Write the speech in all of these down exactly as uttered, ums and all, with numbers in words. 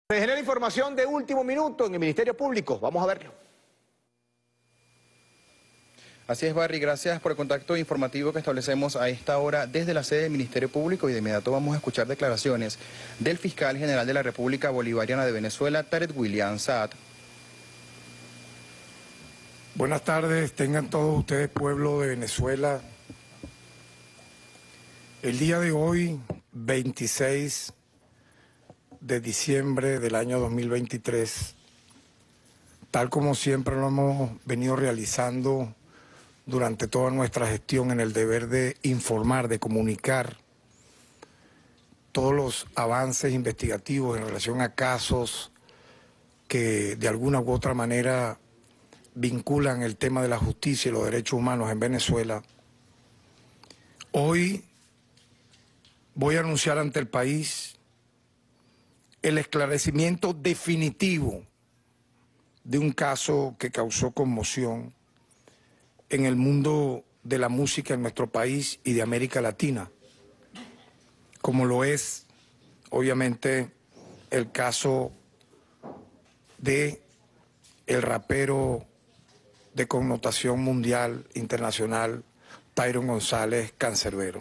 Se genera información de último minuto en el Ministerio Público. Vamos a verlo. Así es, Barry, gracias por el contacto informativo que establecemos a esta hora desde la sede del Ministerio Público, y de inmediato vamos a escuchar declaraciones del fiscal general de la República Bolivariana de Venezuela, Tarek William Saad. Buenas tardes, tengan todos ustedes, pueblo de Venezuela. El día de hoy, veintiséis de diciembre del año dos mil veintitrés, tal como siempre lo hemos venido realizando durante toda nuestra gestión en el deber de informar, de comunicar todos los avances investigativos en relación a casos que de alguna u otra manera vinculan el tema de la justicia y los derechos humanos en Venezuela. Hoy voy a anunciar ante el país el esclarecimiento definitivo de un caso que causó conmoción en el mundo de la música en nuestro país y de América Latina, como lo es, obviamente, el caso de el rapero de connotación mundial, internacional, Tyron González Canserbero.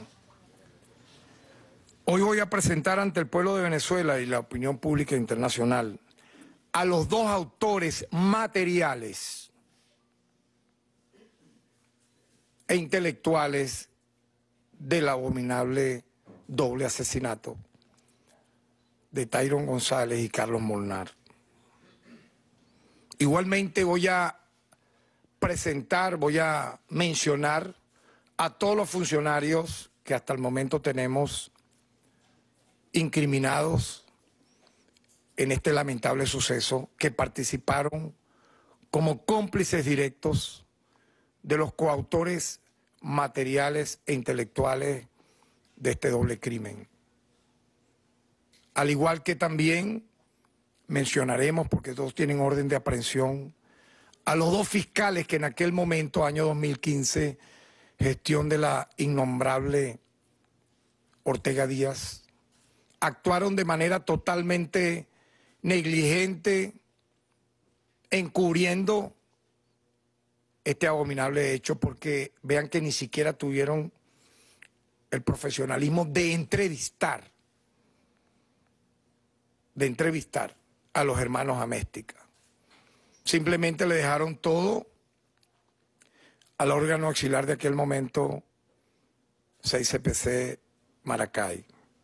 Hoy voy a presentar ante el pueblo de Venezuela y la opinión pública internacional a los dos autores materiales e intelectuales del abominable doble asesinato de Tyron González y Carlos Molnar. Igualmente voy a presentar, voy a mencionar a todos los funcionarios que hasta el momento tenemos incriminados en este lamentable suceso, que participaron como cómplices directos de los coautores materiales e intelectuales de este doble crimen. Al igual que también mencionaremos, porque todos tienen orden de aprehensión, a los dos fiscales que en aquel momento, año dos mil quince, gestión de la innombrable Ortega Díaz, actuaron de manera totalmente negligente, encubriendo este abominable hecho, porque vean que ni siquiera tuvieron el profesionalismo de entrevistar, de entrevistar a los hermanos Améstica. Simplemente le dejaron todo al órgano auxiliar de aquel momento, seis C P C Maracay.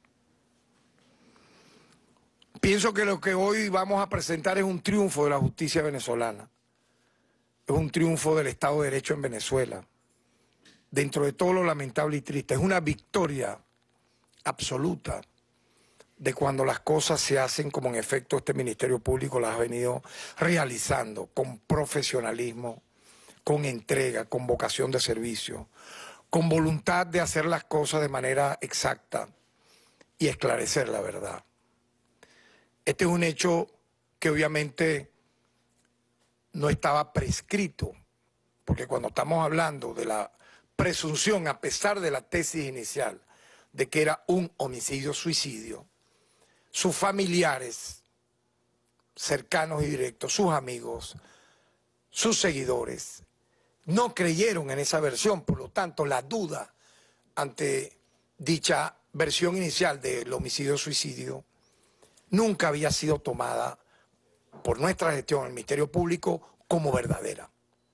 Pienso que lo que hoy vamos a presentar es un triunfo de la justicia venezolana. Es un triunfo del Estado de Derecho en Venezuela. Dentro de todo lo lamentable y triste, es una victoria absoluta de cuando las cosas se hacen como en efecto este Ministerio Público las ha venido realizando, con profesionalismo, con entrega, con vocación de servicio, con voluntad de hacer las cosas de manera exacta y esclarecer la verdad. Este es un hecho que obviamente no estaba prescrito, porque cuando estamos hablando de la presunción, a pesar de la tesis inicial, de que era un homicidio-suicidio, sus familiares cercanos y directos, sus amigos, sus seguidores, no creyeron en esa versión. Por lo tanto, la duda ante dicha versión inicial del homicidio-suicidio nunca había sido tomada por nuestra gestión en el Ministerio Público como verdadera.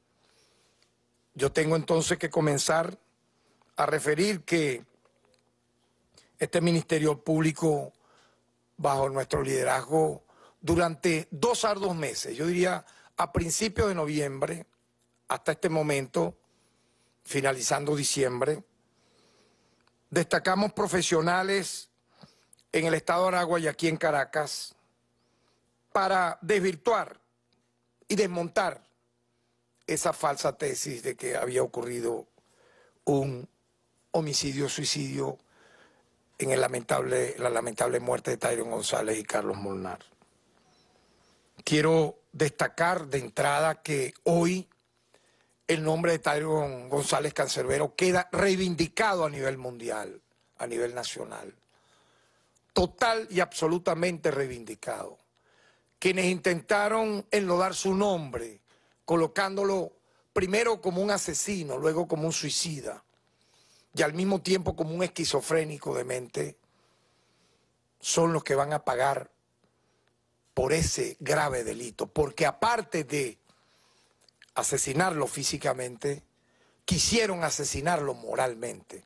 Yo tengo entonces que comenzar a referir que este Ministerio Público, bajo nuestro liderazgo, durante dos arduos meses, yo diría a principios de noviembre, hasta este momento, finalizando diciembre, destacamos profesionales en el estado de Aragua y aquí en Caracas para desvirtuar y desmontar esa falsa tesis de que había ocurrido un homicidio-suicidio en el lamentable, la lamentable muerte de Tyron González y Carlos Molnar. Quiero destacar de entrada que hoy el nombre de Tyron González Canserbero queda reivindicado a nivel mundial, a nivel nacional. Total y absolutamente reivindicado. quienes intentaron enlodar su nombre, colocándolo primero como un asesino, luego como un suicida, y al mismo tiempo como un esquizofrénico de mente, son los que van a pagar por ese grave delito, porque aparte de asesinarlo físicamente, quisieron asesinarlo moralmente,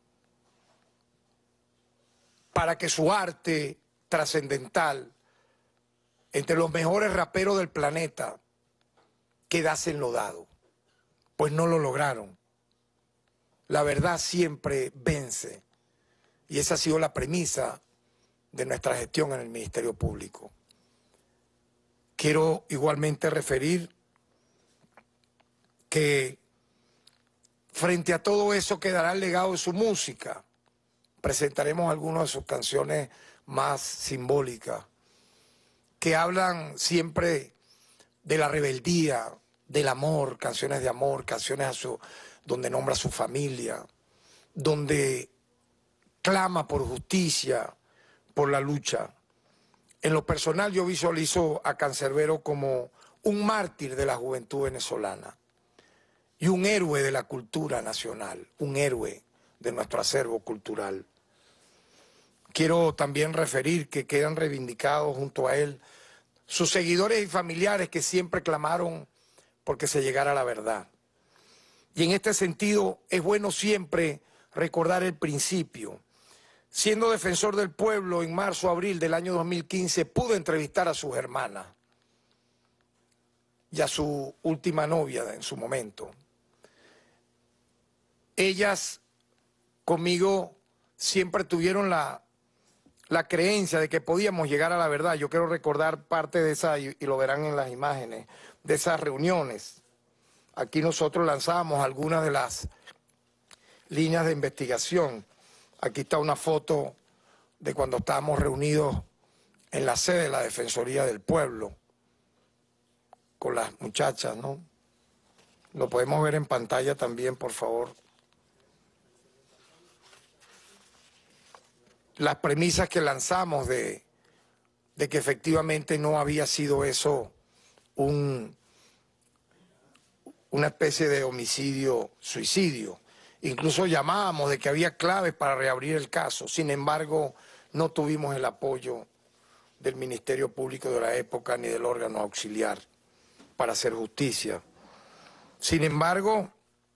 para que su arte trascendental, entre los mejores raperos del planeta, quedase enlodado. Pues no lo lograron. La verdad siempre vence, y esa ha sido la premisa de nuestra gestión en el Ministerio Público. Quiero igualmente referir que frente a todo eso quedará el legado de su música. Presentaremos algunas de sus canciones más simbólicas, que hablan siempre de la rebeldía, del amor, canciones de amor, canciones a su, donde nombra a su familia, donde clama por justicia, por la lucha. En lo personal yo visualizo a Canserbero como un mártir de la juventud venezolana y un héroe de la cultura nacional, un héroe de nuestro acervo cultural. Quiero también referir que quedan reivindicados junto a él sus seguidores y familiares que siempre clamaron porque se llegara a la verdad. Y en este sentido es bueno siempre recordar el principio. Siendo defensor del pueblo, en marzo, abril del año dos mil quince, pude entrevistar a sus hermanas y a su última novia en su momento. Ellas conmigo siempre tuvieron la, la creencia de que podíamos llegar a la verdad. Yo quiero recordar parte de esa, y, y lo verán en las imágenes, de esas reuniones. Aquí nosotros lanzábamos algunas de las líneas de investigación. Aquí está una foto de cuando estábamos reunidos en la sede de la Defensoría del Pueblo con las muchachas, ¿no? Lo podemos ver en pantalla también, por favor. Las premisas que lanzamos de, de que efectivamente no había sido eso un, una especie de homicidio-suicidio. Incluso llamábamos de que había claves para reabrir el caso. Sin embargo, no tuvimos el apoyo del Ministerio Público de la época ni del órgano auxiliar para hacer justicia. Sin embargo,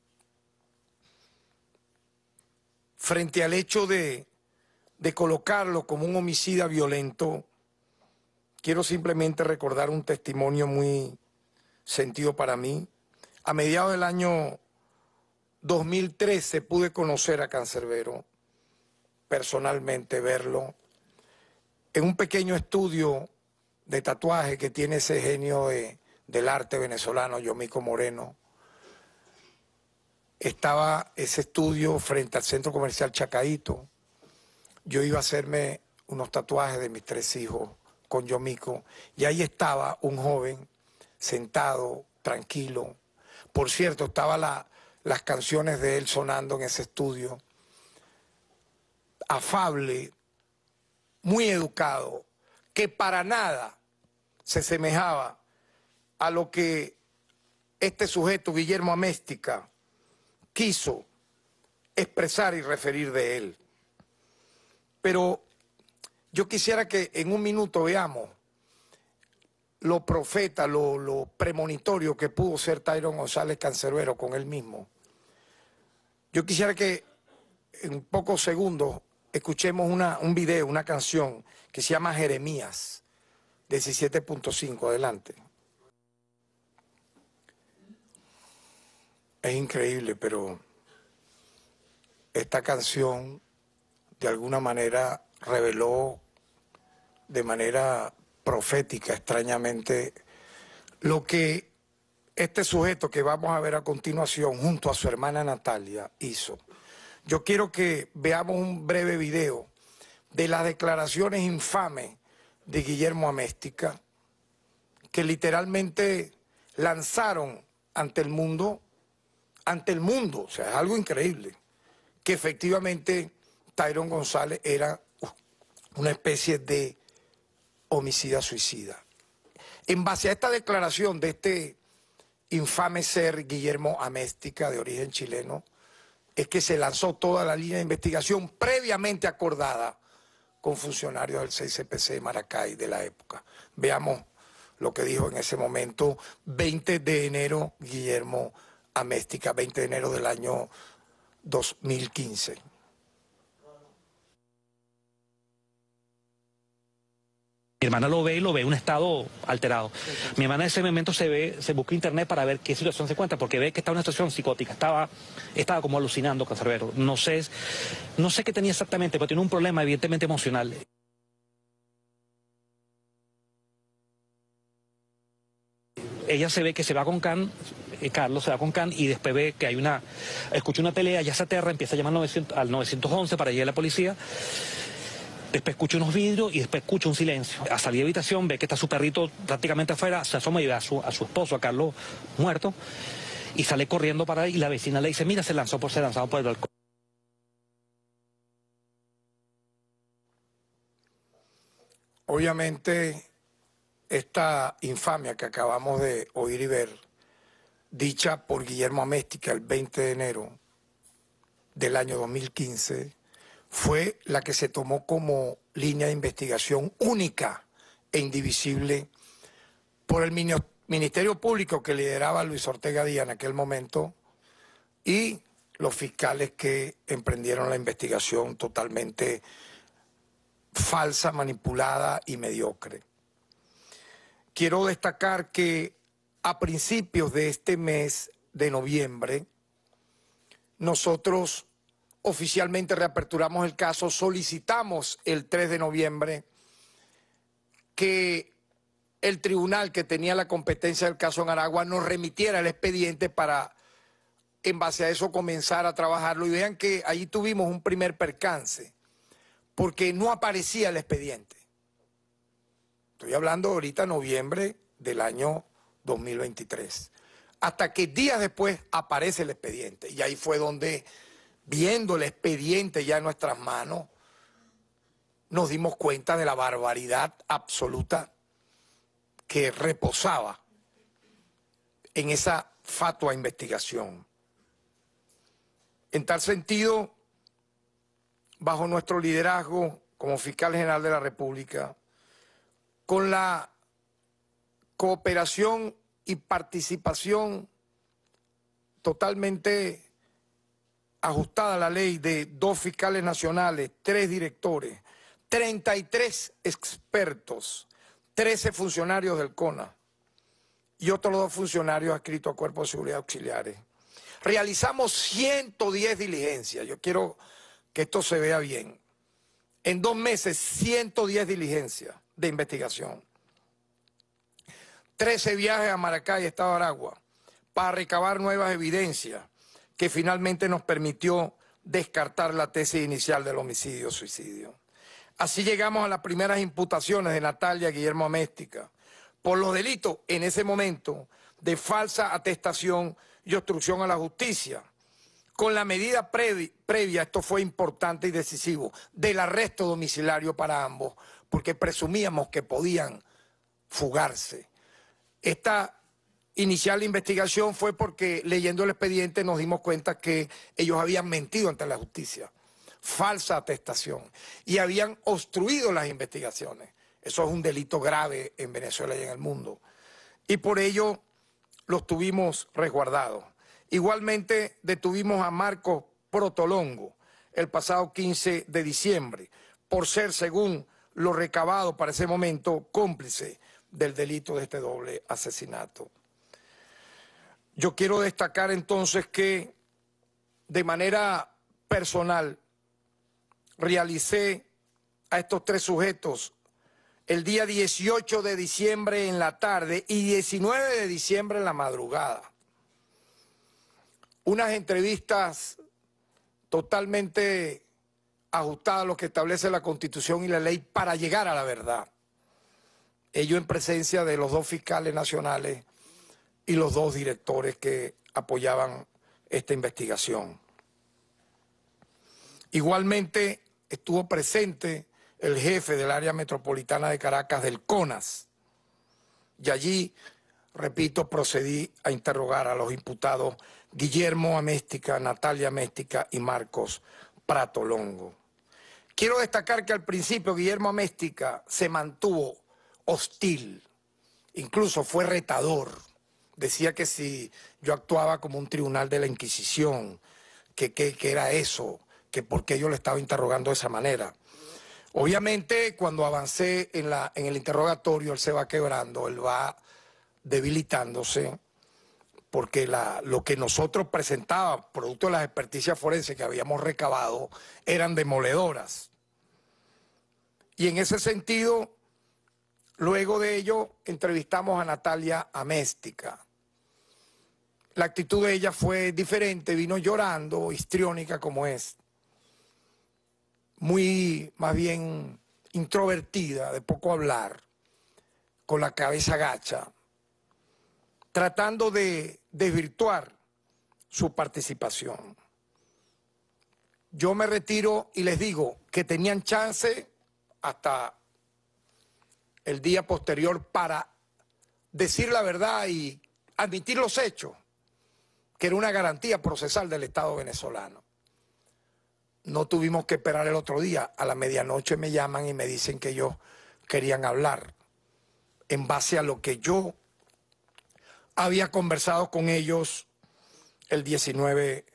frente al hecho de, de colocarlo como un homicida violento, quiero simplemente recordar un testimonio muy sentido para mí. A mediados del año dos mil trece pude conocer a Canserbero, personalmente verlo, en un pequeño estudio de tatuaje que tiene ese genio de, del arte venezolano, Yomico Moreno. Estaba ese estudio frente al centro comercial Chacaíto. Yo iba a hacerme unos tatuajes de mis tres hijos con Yomico, y ahí estaba un joven sentado, tranquilo. Por cierto, estaba la... las canciones de él sonando en ese estudio, afable, muy educado, que para nada se semejaba a lo que este sujeto, Guillermo Améstica, quiso expresar y referir de él. Pero yo quisiera que en un minuto veamos lo profeta, lo, lo premonitorio que pudo ser Tyrone González Canserbero con él mismo. Yo quisiera que en pocos segundos escuchemos una, un video, una canción que se llama Jeremías, diecisiete punto cinco. Adelante. Es increíble, pero esta canción de alguna manera reveló de manera profética, extrañamente, lo que este sujeto que vamos a ver a continuación junto a su hermana Natalia hizo. Yo quiero que veamos un breve video de las declaraciones infames de Guillermo Améstica, que literalmente lanzaron ante el mundo, ante el mundo, o sea, es algo increíble, que efectivamente Tyrone González era una especie de homicida suicida. En base a esta declaración de este infame ser Guillermo Améstica, de origen chileno, es que se lanzó toda la línea de investigación previamente acordada con funcionarios del seis C P C de Maracay de la época. Veamos lo que dijo en ese momento, veinte de enero, Guillermo Améstica, veinte de enero del año dos mil quince. Mi hermana lo ve y lo ve en un estado alterado. Mi hermana en ese momento se ve, se busca internet para ver qué situación se encuentra, porque ve que está en una situación psicótica, estaba, estaba como alucinando, Cancerbero. No sé, no sé qué tenía exactamente, pero tiene un problema evidentemente emocional. Ella se ve que se va con Can, eh, Carlos se va con Can y después ve que hay una, escucha una pelea, ya se aterra, empieza a llamar al nueve once para llegar a la policía. Después escucha unos vidrios y después escucha un silencio. A salir de habitación ve que está su perrito prácticamente afuera, se asoma y ve a su, a su esposo, a Carlos, muerto, y sale corriendo para ahí y la vecina le dice, mira, se lanzó por, se lanzaba por el balcón. Obviamente, esta infamia que acabamos de oír y ver, dicha por Guillermo Améstica el veinte de enero del año dos mil quince, fue la que se tomó como línea de investigación única e indivisible por el Ministerio Público que lideraba Luis Ortega Díaz en aquel momento y los fiscales que emprendieron la investigación totalmente falsa, manipulada y mediocre. Quiero destacar que a principios de este mes de noviembre, nosotros oficialmente reaperturamos el caso, solicitamos el tres de noviembre que el tribunal que tenía la competencia del caso en Aragua nos remitiera el expediente para, en base a eso, comenzar a trabajarlo. Y vean que allí tuvimos un primer percance, porque no aparecía el expediente. Estoy hablando ahorita noviembre del año dos mil veintitrés. Hasta que días después aparece el expediente. Y ahí fue donde, viendo el expediente ya en nuestras manos, nos dimos cuenta de la barbaridad absoluta que reposaba en esa fatua investigación. En tal sentido, bajo nuestro liderazgo como fiscal general de la República, con la cooperación y participación totalmente ajustada a la ley de dos fiscales nacionales, tres directores, treinta y tres expertos, trece funcionarios del CONA y otros dos funcionarios adscritos a Cuerpo de Seguridad Auxiliares. Realizamos ciento diez diligencias, yo quiero que esto se vea bien. En dos meses, ciento diez diligencias de investigación. trece viajes a Maracay, Estado de Aragua, para recabar nuevas evidencias que finalmente nos permitió descartar la tesis inicial del homicidio-suicidio. Así llegamos a las primeras imputaciones de Natalia Guillermo Améstica por los delitos, en ese momento, de falsa atestación y obstrucción a la justicia. Con la medida previ previa, esto fue importante y decisivo, del arresto domiciliario para ambos, porque presumíamos que podían fugarse. Esta inicial investigación fue porque, leyendo el expediente, nos dimos cuenta que ellos habían mentido ante la justicia, falsa atestación, y habían obstruido las investigaciones. Eso es un delito grave en Venezuela y en el mundo. Y por ello los tuvimos resguardados. Igualmente detuvimos a Marcos Protolongo el pasado quince de diciembre por ser, según lo recabado para ese momento, cómplice del delito de este doble asesinato. Yo quiero destacar entonces que de manera personal realicé a estos tres sujetos el día dieciocho de diciembre en la tarde y diecinueve de diciembre en la madrugada unas entrevistas totalmente ajustadas a lo que establece la Constitución y la ley para llegar a la verdad. Ello en presencia de los dos fiscales nacionales y los dos directores que apoyaban esta investigación. Igualmente estuvo presente el jefe del área metropolitana de Caracas del CONAS, Y allí, repito, procedí a interrogar a los imputados Guillermo Améstica, Natalia Améstica y Marcos Prato Longo. Quiero destacar que al principio Guillermo Améstica se mantuvo hostil, incluso fue retador. Decía que si yo actuaba como un tribunal de la Inquisición, que, que, que era eso, que por qué yo le estaba interrogando de esa manera. Obviamente, cuando avancé en, la, en el interrogatorio, él se va quebrando, él va debilitándose, porque la, lo que nosotros presentábamos, producto de las experticias forenses que habíamos recabado, eran demoledoras. Y en ese sentido, luego de ello, entrevistamos a Natalia Améstica. La actitud de ella fue diferente, vino llorando, histriónica como es, muy más bien introvertida, de poco hablar, con la cabeza gacha, tratando de desvirtuar su participación. Yo me retiro y les digo que tenían chance hasta el día posterior para decir la verdad y admitir los hechos, que era una garantía procesal del Estado venezolano. No tuvimos que esperar el otro día. A la medianoche me llaman y me dicen que ellos querían hablar en base a lo que yo había conversado con ellos el diecinueve,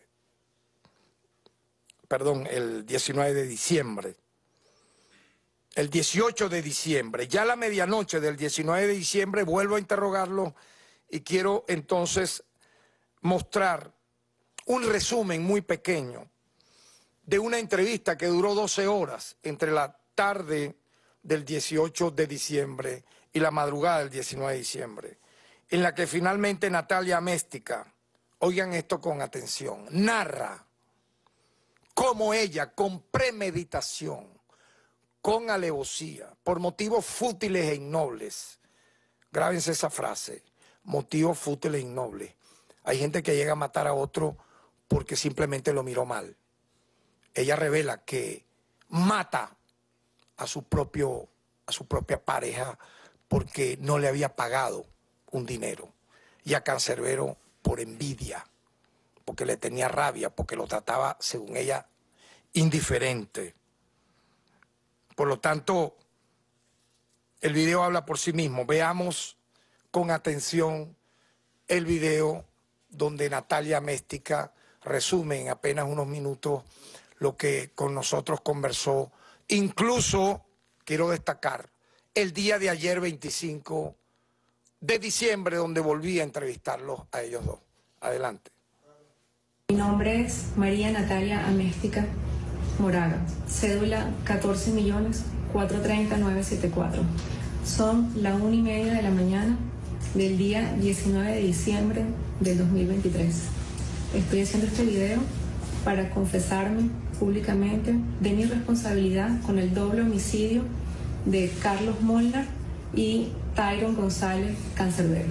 perdón, el diecinueve de diciembre. El dieciocho de diciembre, ya a la medianoche del diecinueve de diciembre vuelvo a interrogarlo y quiero entonces mostrar un resumen muy pequeño de una entrevista que duró doce horas entre la tarde del dieciocho de diciembre y la madrugada del diecinueve de diciembre, en la que finalmente Natalia Améstica, oigan esto con atención, narra cómo ella, con premeditación, con alevosía, por motivos fútiles e innobles, grábense esa frase, motivos fútiles e innobles. Hay gente que llega a matar a otro porque simplemente lo miró mal. Ella revela que mata a su, propio, a su propia pareja porque no le había pagado un dinero. Y a Cancerbero por envidia, porque le tenía rabia, porque lo trataba, según ella, indiferente. Por lo tanto, el video habla por sí mismo. Veamos con atención el video donde Natalia Améstica resume en apenas unos minutos lo que con nosotros conversó. Incluso, quiero destacar, el día de ayer, veinticinco de diciembre, donde volví a entrevistarlos a ellos dos. Adelante. Mi nombre es María Natalia Améstica Moraga, cédula catorce millones cuatrocientos treinta mil novecientos setenta y cuatro. Son la una y media de la mañana del día diecinueve de diciembre del dos mil veintitrés. Estoy haciendo este video para confesarme públicamente de mi responsabilidad con el doble homicidio de Carlos Molnar y Tyron González Cancerbero.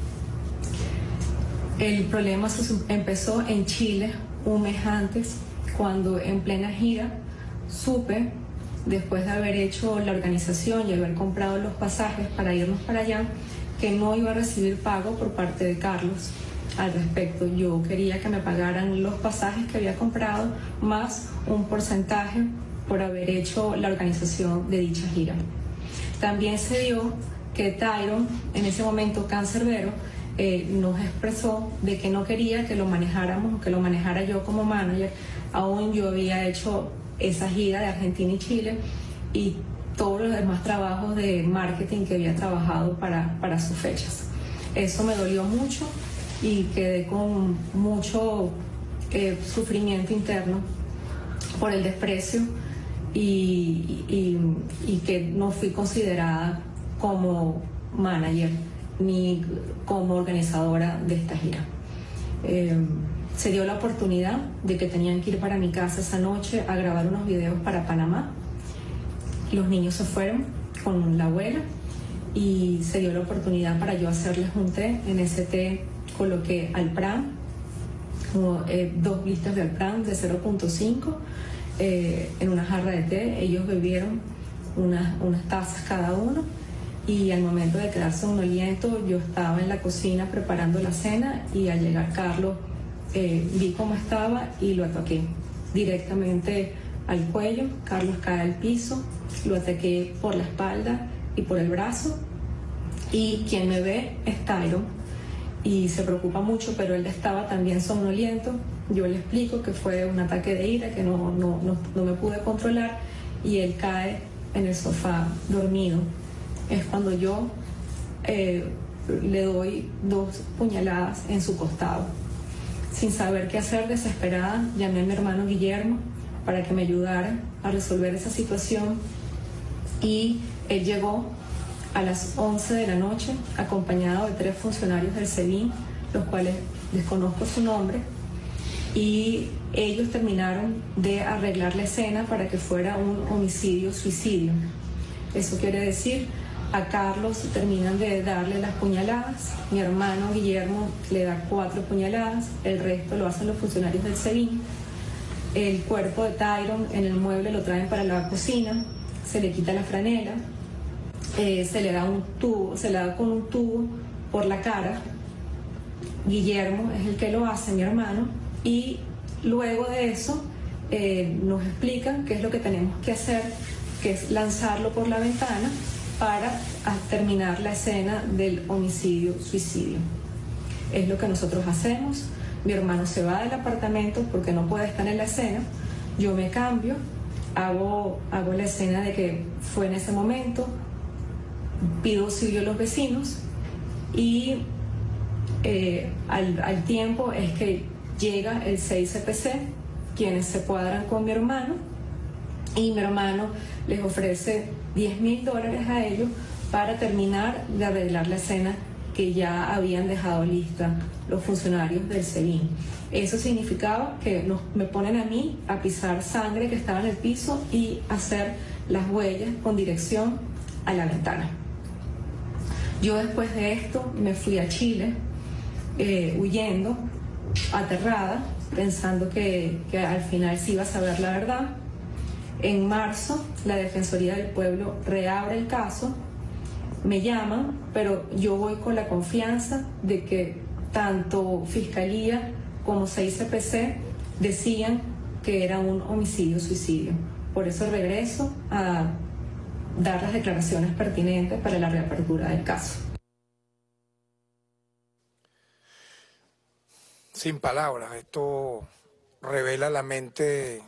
El problema empezó en Chile un mes antes, cuando en plena gira supe, después de haber hecho la organización y haber comprado los pasajes para irnos para allá, que no iba a recibir pago por parte de Carlos al respecto. Yo quería que me pagaran los pasajes que había comprado más un porcentaje por haber hecho la organización de dicha gira. También se dio que Tyron, en ese momento Cancerbero, eh, nos expresó de que no quería que lo manejáramos, que lo manejara yo como manager. Aún yo había hecho esa gira de Argentina y Chile y todos los demás trabajos de marketing que había trabajado para, para sus fechas. Eso me dolió mucho y quedé con mucho eh, sufrimiento interno por el desprecio y, y, y que no fui considerada como manager ni como organizadora de esta gira. Eh, se dio la oportunidad de que tenían que ir para mi casa esa noche a grabar unos videos para Panamá. Los niños se fueron con la abuela y se dio la oportunidad para yo hacerles un té. En ese té coloqué Alpran, como, eh, dos listas de Alpran de cero punto cinco eh, en una jarra de té. Ellos bebieron unas, unas tazas cada uno y al momento de quedar somnoliento yo estaba en la cocina preparando la cena y al llegar Carlos eh, vi cómo estaba y lo ataqué directamente al cuello. Carlos cae al piso, lo ataqué por la espalda y por el brazo y quien me ve es Tyron y se preocupa mucho, pero él estaba también somnoliento. Yo le explico que fue un ataque de ira, que no, no, no, no me pude controlar y él cae en el sofá dormido. Es cuando yo eh, le doy dos puñaladas en su costado. Sin saber qué hacer, desesperada, llamé a mi hermano Guillermo para que me ayudara a resolver esa situación y él llegó a las once de la noche acompañado de tres funcionarios del SEBIN, los cuales desconozco su nombre, y ellos terminaron de arreglar la escena para que fuera un homicidio-suicidio. Eso quiere decir, a Carlos terminan de darle las puñaladas, mi hermano Guillermo le da cuatro puñaladas, el resto lo hacen los funcionarios del SEBIN. El cuerpo de Tyron en el mueble lo traen para la cocina, se le quita la franela, eh, se le da un tubo, se le da con un tubo por la cara. Guillermo es el que lo hace, mi hermano, y luego de eso eh, nos explican qué es lo que tenemos que hacer, que es lanzarlo por la ventana para terminar la escena del homicidio-suicidio. Es lo que nosotros hacemos. Mi hermano se va del apartamento porque no puede estar en la escena. Yo me cambio, hago, hago la escena de que fue en ese momento, pido auxilio a los vecinos y eh, al, al tiempo es que llega el seis C P C, quienes se cuadran con mi hermano y mi hermano les ofrece diez mil dólares a ellos para terminar de arreglar la escena que ya habían dejado lista los funcionarios del SEBIN. Eso significaba que nos, me ponen a mí a pisar sangre que estaba en el piso y hacer las huellas con dirección a la ventana. Yo después de esto me fui a Chile eh, huyendo, aterrada, pensando que, que al final sí iba a saber la verdad. En marzo, la Defensoría del Pueblo reabre el caso, me llaman, pero yo voy con la confianza de que tanto Fiscalía como seis C P C decían que era un homicidio-suicidio. Por eso regreso a dar las declaraciones pertinentes para la reapertura del caso. Sin palabras, esto revela la mente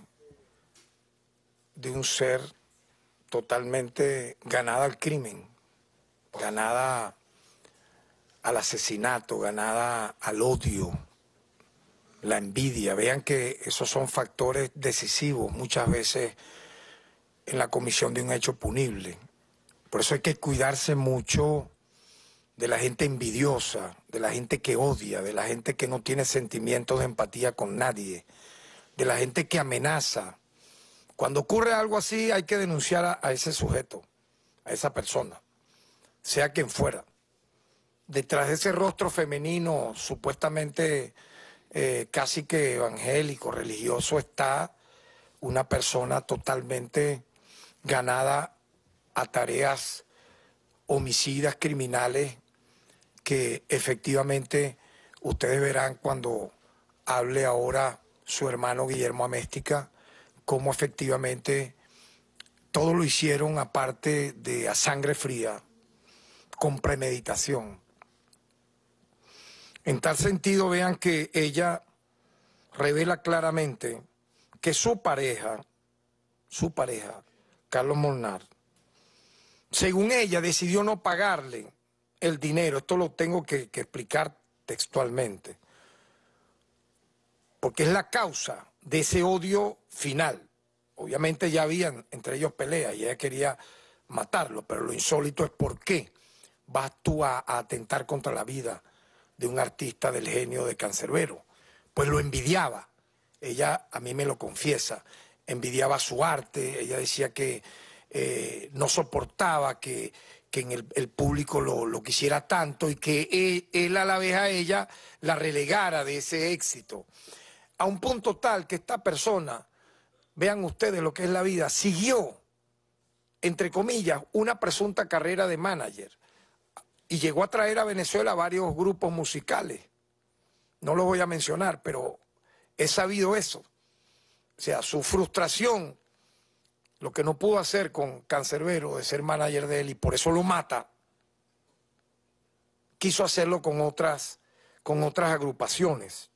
de un ser totalmente ganada al crimen, ganada al asesinato, ganada al odio, la envidia. Vean que esos son factores decisivos muchas veces en la comisión de un hecho punible. Por eso hay que cuidarse mucho de la gente envidiosa, de la gente que odia, de la gente que no tiene sentimientos de empatía con nadie, de la gente que amenaza. Cuando ocurre algo así hay que denunciar a, a ese sujeto, a esa persona, sea quien fuera. Detrás de ese rostro femenino supuestamente eh, casi que evangélico, religioso, está una persona totalmente ganada a tareas homicidas, criminales, que efectivamente ustedes verán cuando hable ahora su hermano Guillermo Améstica, cómo efectivamente todo lo hicieron aparte de a sangre fría, con premeditación. En tal sentido, vean que ella revela claramente que su pareja, su pareja, Carlos Molnar, según ella, decidió no pagarle el dinero. Esto lo tengo que, que explicar textualmente, porque es la causa de ese odio final. Obviamente ya habían entre ellos peleas y ella quería matarlo, pero lo insólito es por qué vas tú a, a atentar contra la vida de un artista del genio de Cancerbero. Pues lo envidiaba, ella a mí me lo confiesa, envidiaba su arte, ella decía que eh, no soportaba que, que en el, el público lo, lo quisiera tanto y que él, él a la vez a ella la relegara de ese éxito. A un punto tal que esta persona, vean ustedes lo que es la vida, siguió entre comillas, una presunta carrera de manager. Y llegó a traer a Venezuela varios grupos musicales. No los voy a mencionar, pero he sabido eso. O sea, su frustración, lo que no pudo hacer con Cancerbero de ser manager de él y por eso lo mata, quiso hacerlo con otras, con otras agrupaciones.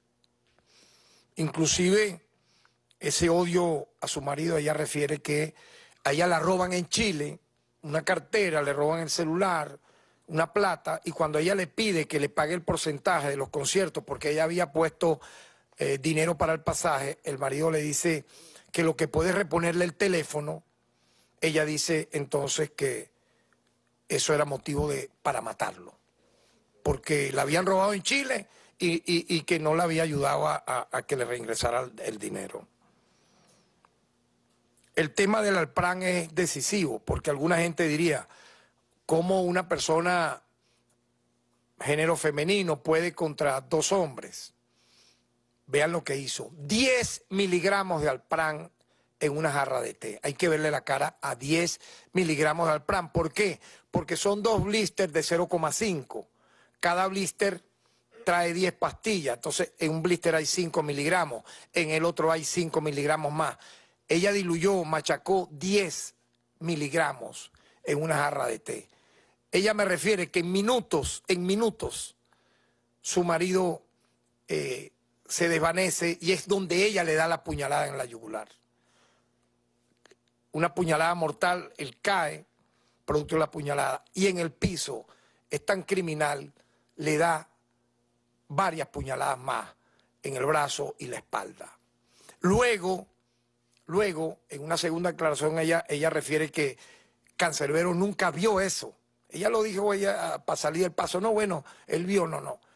Inclusive ese odio a su marido, ella refiere que a ella la roban en Chile, una cartera, le roban el celular, una plata, y cuando ella le pide que le pague el porcentaje de los conciertos, porque ella había puesto eh, dinero para el pasaje, el marido le dice que lo que puede es reponerle el teléfono. Ella dice entonces que eso era motivo de, para matarlo, porque la habían robado en Chile y, y, y que no le había ayudado a, a, a que le reingresara el, el dinero. El tema del Alpran es decisivo, porque alguna gente diría, ¿cómo una persona género femenino puede contra dos hombres? Vean lo que hizo, diez miligramos de Alpran en una jarra de té. Hay que verle la cara a diez miligramos de Alpran. ¿Por qué? Porque son dos blisters de cero coma cinco. Cada blister trae diez pastillas. Entonces, en un blister hay cinco miligramos, en el otro hay cinco miligramos más. Ella diluyó, machacó diez miligramos en una jarra de té. Ella me refiere que en minutos, en minutos, su marido eh, se desvanece y es donde ella le da la puñalada en la yugular. Una puñalada mortal, él cae, producto de la puñalada, y en el piso es tan criminal, le da varias puñaladas más en el brazo y la espalda. Luego, luego, en una segunda declaración, ella, ella refiere que Cancerbero nunca vio eso. Ella lo dijo ella para salir del paso. No, bueno, él vio, no, no.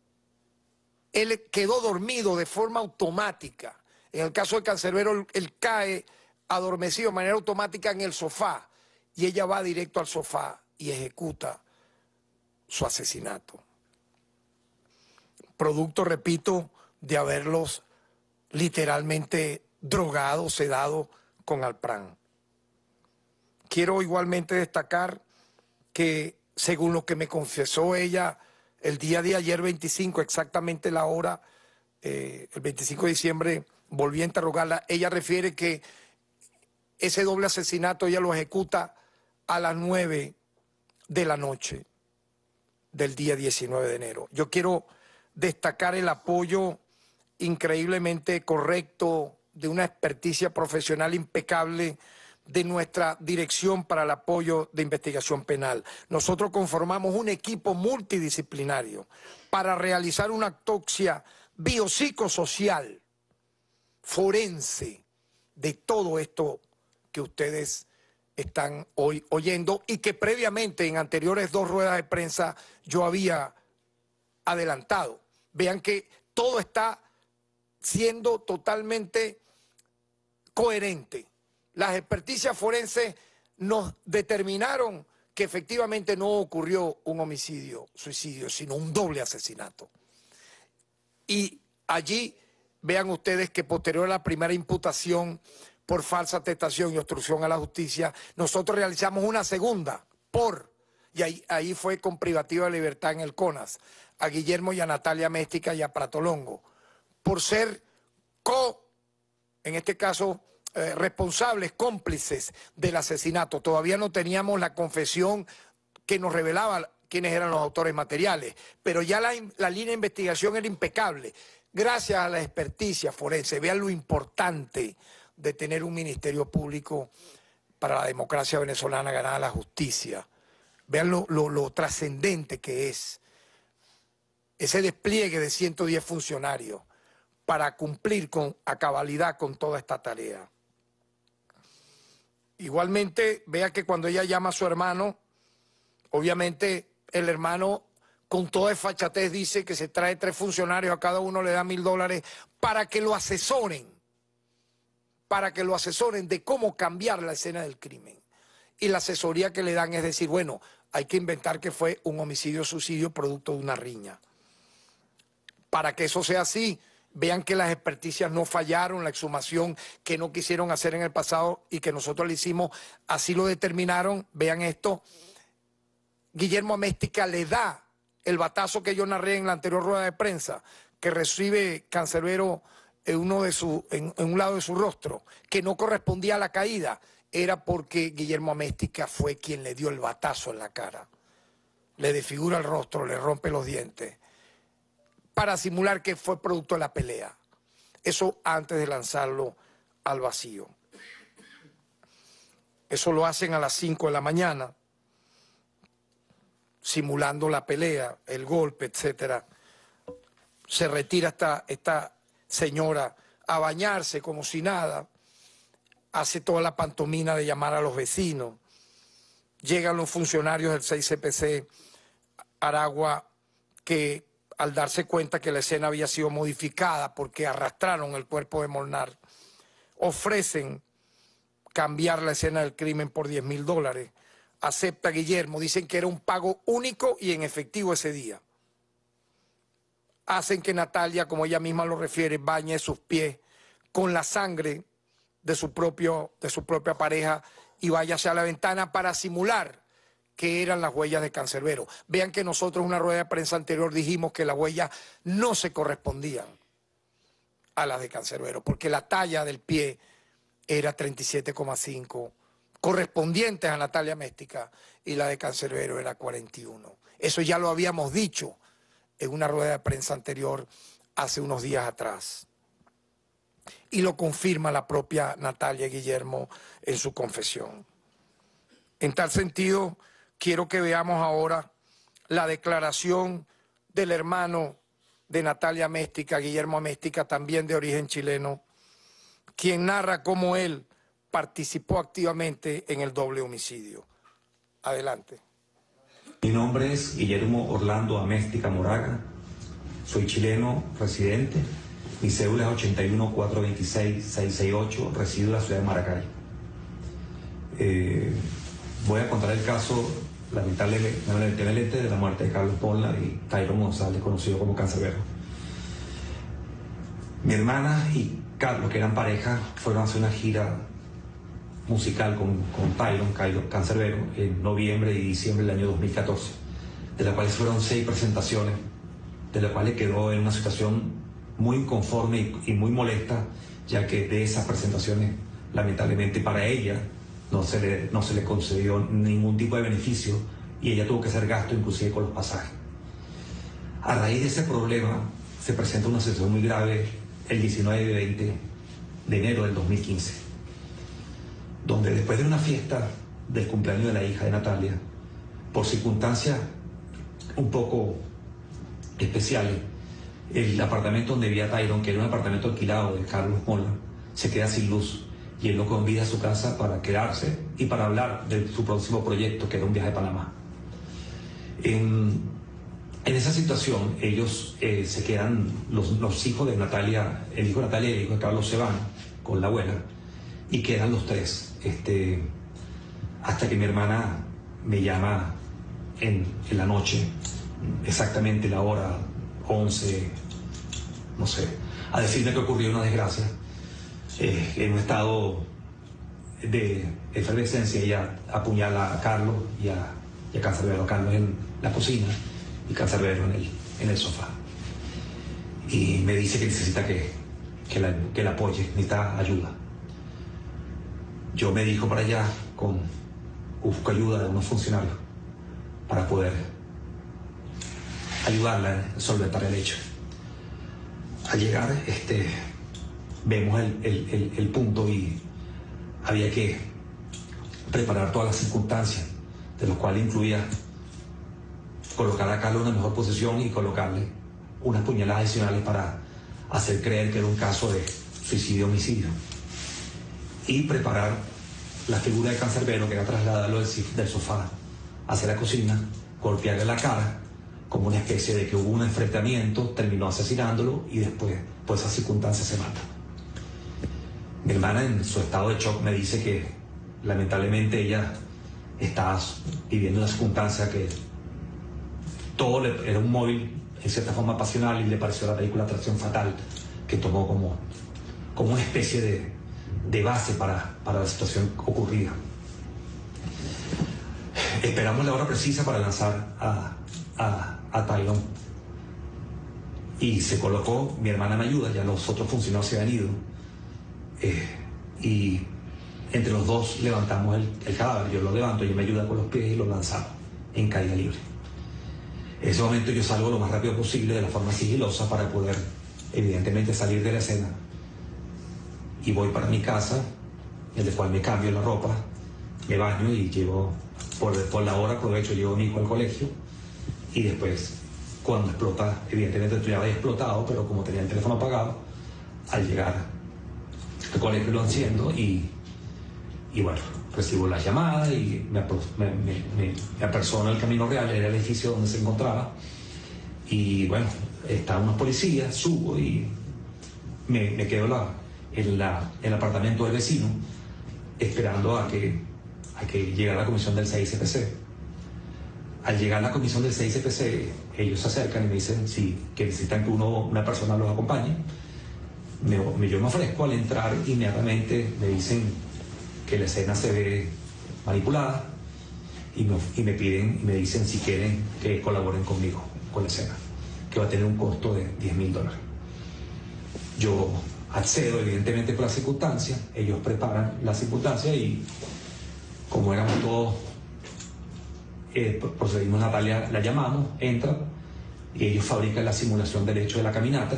Él quedó dormido de forma automática. En el caso de Cancerbero, él, él cae adormecido de manera automática en el sofá y ella va directo al sofá y ejecuta su asesinato. Producto, repito, de haberlos literalmente drogado, sedado con Alpran. Quiero igualmente destacar que, según lo que me confesó ella, el día de ayer veinticinco, exactamente la hora, eh, el veinticinco de diciembre, volví a interrogarla, ella refiere que ese doble asesinato ella lo ejecuta a las nueve de la noche del día diecinueve de enero. Yo quiero destacar el apoyo increíblemente correcto de una experticia profesional impecable de nuestra Dirección para el Apoyo de Investigación Penal. Nosotros conformamos un equipo multidisciplinario para realizar una autopsia biopsicosocial, forense, de todo esto que ustedes están hoy oyendo y que previamente en anteriores dos ruedas de prensa yo había adelantado. Vean que todo está siendo totalmente coherente. Las experticias forenses nos determinaron que efectivamente no ocurrió un homicidio, suicidio, sino un doble asesinato. Y allí vean ustedes que posterior a la primera imputación por falsa atestación y obstrucción a la justicia, nosotros realizamos una segunda por, y ahí, ahí fue con privativa de libertad en el CONAS, a Guillermo y a Natalia Méstica y a Pratolongo, por ser co, en este caso, eh, responsables, cómplices del asesinato. Todavía no teníamos la confesión que nos revelaba quiénes eran los autores materiales, pero ya la, la línea de investigación era impecable. Gracias a la experticia forense, vean lo importante de tener un ministerio público para la democracia venezolana ganada la justicia. Vean lo, lo, lo trascendente que es ese despliegue de ciento diez funcionarios para cumplir con, a cabalidad con toda esta tarea. Igualmente, vea que cuando ella llama a su hermano, obviamente el hermano con toda desfachatez dice que se trae tres funcionarios, a cada uno le da mil dólares para que lo asesoren, para que lo asesoren de cómo cambiar la escena del crimen. Y la asesoría que le dan es decir, bueno, hay que inventar que fue un homicidio-suicidio producto de una riña. Para que eso sea así, Vean que las experticias no fallaron, la exhumación que no quisieron hacer en el pasado y que nosotros le hicimos, así lo determinaron. Vean esto. Guillermo Améstica le da el batazo que yo narré en la anterior rueda de prensa, que recibe Cancerbero en, uno de su, en, en un lado de su rostro, que no correspondía a la caída, era porque Guillermo Améstica fue quien le dio el batazo en la cara. Le desfigura el rostro, le rompe los dientes, para simular que fue producto de la pelea. Eso antes de lanzarlo al vacío. Eso lo hacen a las cinco de la mañana, simulando la pelea, el golpe, etcétera. Se retira esta, esta señora a bañarse como si nada, hace toda la pantomima de llamar a los vecinos. Llegan los funcionarios del seis C P C Aragua, que al darse cuenta que la escena había sido modificada porque arrastraron el cuerpo de Molnar, ofrecen cambiar la escena del crimen por diez mil dólares. Acepta Guillermo, dicen que era un pago único y en efectivo ese día. Hacen que Natalia, como ella misma lo refiere, bañe sus pies con la sangre de su, propio, de su propia pareja y vaya hacia la ventana para simular que eran las huellas de Cancerbero. Vean que nosotros en una rueda de prensa anterior dijimos que las huellas no se correspondían a las de Cancerbero, porque la talla del pie era treinta y siete coma cinco, correspondientes a Natalia Améstica, y la de Cancerbero era cuarenta y uno. Eso ya lo habíamos dicho en una rueda de prensa anterior hace unos días atrás. Y lo confirma la propia Natalia Guillermo en su confesión. En tal sentido, quiero que veamos ahora la declaración del hermano de Natalia Améstica, Guillermo Améstica, también de origen chileno, quien narra cómo él participó activamente en el doble homicidio. Adelante. Mi nombre es Guillermo Orlando Améstica Moraga, soy chileno residente, mi cédula es ochenta y uno, cuatrocientos veintiséis, seiscientos sesenta y ocho, resido en la ciudad de Maracay. Eh, voy a contar el caso lamentablemente de la muerte de Carlos Molnar y Tyron González, conocido como Cancerbero. Mi hermana y Carlos, que eran pareja, fueron a hacer una gira musical con, con Tyron, Cancerbero, en noviembre y diciembre del año dos mil catorce, de las cuales fueron seis presentaciones, de las cuales quedó en una situación muy inconforme y, y muy molesta, ya que de esas presentaciones, lamentablemente para ella, no se le, no se le concedió ningún tipo de beneficio y ella tuvo que hacer gasto inclusive con los pasajes. A raíz de ese problema se presenta una situación muy grave el diecinueve y veinte de enero del dos mil quince, donde después de una fiesta del cumpleaños de la hija de Natalia, por circunstancias un poco especiales, el apartamento donde vivía Tyron, que era un apartamento alquilado de Carlos Molnar, se queda sin luz y él lo convida a su casa para quedarse y para hablar de su próximo proyecto, que era un viaje a Panamá. En, en esa situación, ellos eh, se quedan, los, los hijos de Natalia, el hijo de Natalia y el hijo de Carlos se van con la abuela y quedan los tres, este, hasta que mi hermana me llama en, en la noche, exactamente la hora once, no sé, a decirme que ocurrió una desgracia. Eh, en un estado de efervescencia, ella apuñala a Carlos y a, y a Cancerbero, a Carlos en la cocina y Cancerbero en el, en el sofá. Y me dice que necesita que, que, la, que la apoye, necesita ayuda. Yo me dirijo para allá, con, busco ayuda de unos funcionarios para poder ayudarla a solventar el hecho. Al llegar, este... vemos el, el, el, el punto y había que preparar todas las circunstancias, de lo cual incluía colocar a Carlos en una mejor posición y colocarle unas puñaladas adicionales para hacer creer que era un caso de suicidio-homicidio. Y preparar la figura de Cancerbero, que era trasladarlo del, del sofá hacia la cocina, golpearle la cara, como una especie de que hubo un enfrentamiento, terminó asesinándolo y después, por esas circunstancias, se mata. Mi hermana, en su estado de shock, me dice que lamentablemente ella está viviendo una circunstancia que todo le, era un móvil en cierta forma pasional y le pareció la película Atracción Fatal, que tomó como, como una especie de, de base para, para la situación ocurrida. Esperamos la hora precisa para lanzar a, a, a Tyron. Y se colocó, mi hermana me ayuda, ya los otros funcionarios se habían ido. Eh, y entre los dos levantamos el, el cadáver, yo lo levanto, ella me ayuda con los pies y lo lanzamos en caída libre. En ese momento yo salgo lo más rápido posible de la forma sigilosa para poder, evidentemente, salir de la escena. Y voy para mi casa, en la cual me cambio la ropa, me baño y llevo, por, por la hora aprovecho, llevo a mi hijo al colegio. Y después, cuando explota, evidentemente yo ya había explotado, pero como tenía el teléfono apagado, al llegar al colegio lo enciendo y, y bueno, recibo la llamada y me, me, me, me, me apersono al camino real, era el edificio donde se encontraba. Y bueno, estaban unos policías, subo y me, me quedo la, en, la, en el apartamento del vecino, esperando a que, a que llegara la comisión del C I C P C. Al llegar a la comisión del C I C P C, ellos se acercan y me dicen sí, que necesitan que uno, una persona los acompañe. Me, me, yo me ofrezco. Al entrar, inmediatamente me dicen que la escena se ve manipulada y me, y me piden y me dicen si quieren que colaboren conmigo con la escena, que va a tener un costo de diez mil dólares. Yo accedo, evidentemente, por la circunstancia. Ellos preparan la circunstancia y como éramos todos, eh, procedimos, Natalia la llamamos, entra y ellos fabrican la simulación del hecho de la caminata.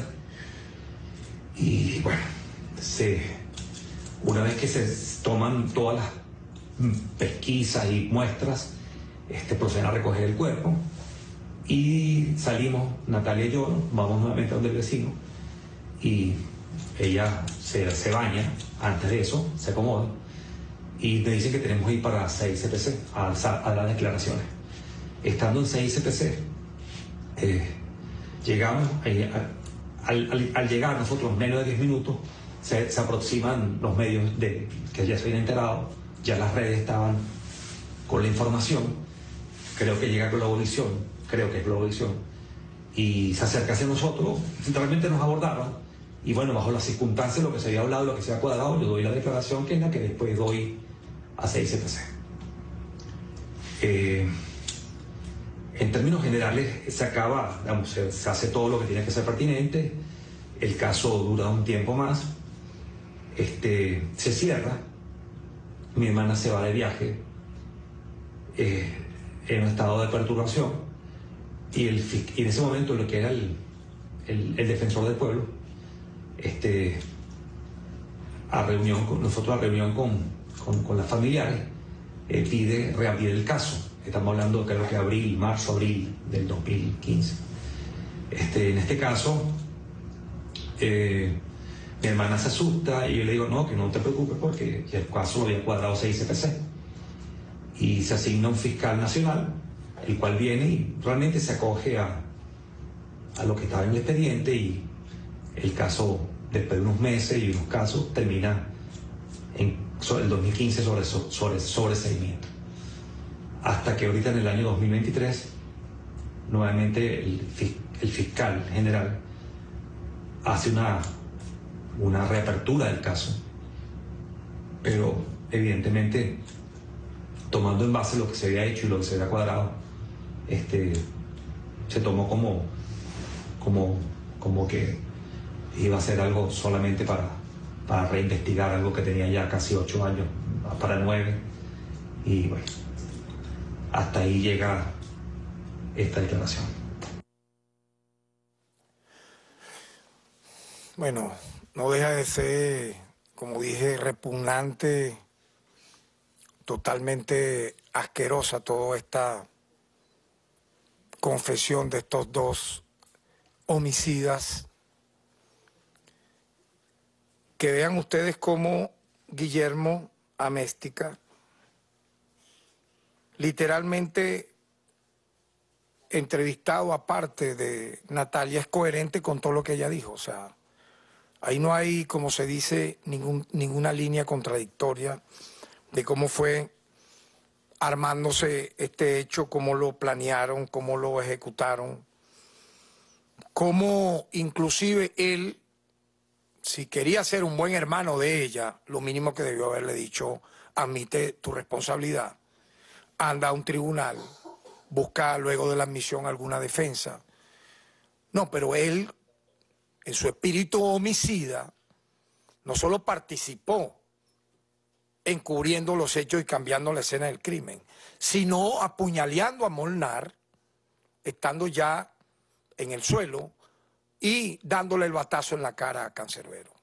Y bueno, se, una vez que se toman todas las pesquisas y muestras, este, proceden a recoger el cuerpo y salimos, Natalia y yo, vamos nuevamente a donde el vecino y ella se, se baña, antes de eso se acomoda y me dicen que tenemos que ir para C I C P C a, a las declaraciones. Estando en C I C P C, eh, llegamos, eh, al, al, al llegar nosotros menos de diez minutos, se, se aproximan los medios de, que ya se habían enterado, ya las redes estaban con la información, creo que llega Globovisión, creo que es Globovisión, y se acerca hacia nosotros, realmente nos abordaron, y bueno, bajo las circunstancias, lo que se había hablado, lo que se había cuadrado, yo doy la declaración que es la que después doy a C I C P C. Eh, en términos generales, se acaba, digamos, se, se hace todo lo que tiene que ser pertinente, el caso dura un tiempo más, este, se cierra, mi hermana se va de viaje eh, en un estado de perturbación y, el, y en ese momento lo que era el, el, el defensor del pueblo, este, a reunión con nosotros, a reunión con, con, con las familiares, eh, pide reabrir el caso. Estamos hablando, creo que abril, marzo, abril del dos mil quince. Este, en este caso, eh, mi hermana se asusta y yo le digo, no, que no te preocupes porque el caso lo había cuadrado C I C P C. Y se asigna un fiscal nacional, el cual viene y realmente se acoge a, a lo que estaba en el expediente y el caso, después de unos meses y unos casos, termina en sobre el dos mil quince sobre, sobre, sobre seguimiento. Hasta que ahorita en el año dos mil veintitrés, nuevamente el, el fiscal general hace una, una reapertura del caso, pero evidentemente tomando en base lo que se había hecho y lo que se había cuadrado, este, se tomó como, como, como que iba a ser algo solamente para, para reinvestigar algo que tenía ya casi ocho años, para nueve, y bueno, hasta ahí llega esta declaración. Bueno, no deja de ser, como dije, repugnante, totalmente asquerosa toda esta confesión de estos dos homicidas. Que vean ustedes cómo Guillermo Améstica literalmente entrevistado aparte de Natalia es coherente con todo lo que ella dijo. O sea, ahí no hay, como se dice, ningún, ninguna línea contradictoria de cómo fue armándose este hecho, cómo lo planearon, cómo lo ejecutaron, cómo inclusive él si quería ser un buen hermano de ella, lo mínimo que debió haberle dicho, admite tu responsabilidad, anda a un tribunal, busca luego de la admisión alguna defensa. No, pero él, en su espíritu homicida, no solo participó encubriendo los hechos y cambiando la escena del crimen, sino apuñaleando a Molnar, estando ya en el suelo y dándole el batazo en la cara a Cancerbero.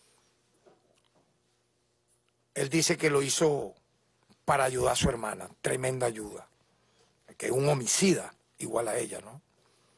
Él dice que lo hizo para ayudar a su hermana, tremenda ayuda, que es un homicida igual a ella, ¿no?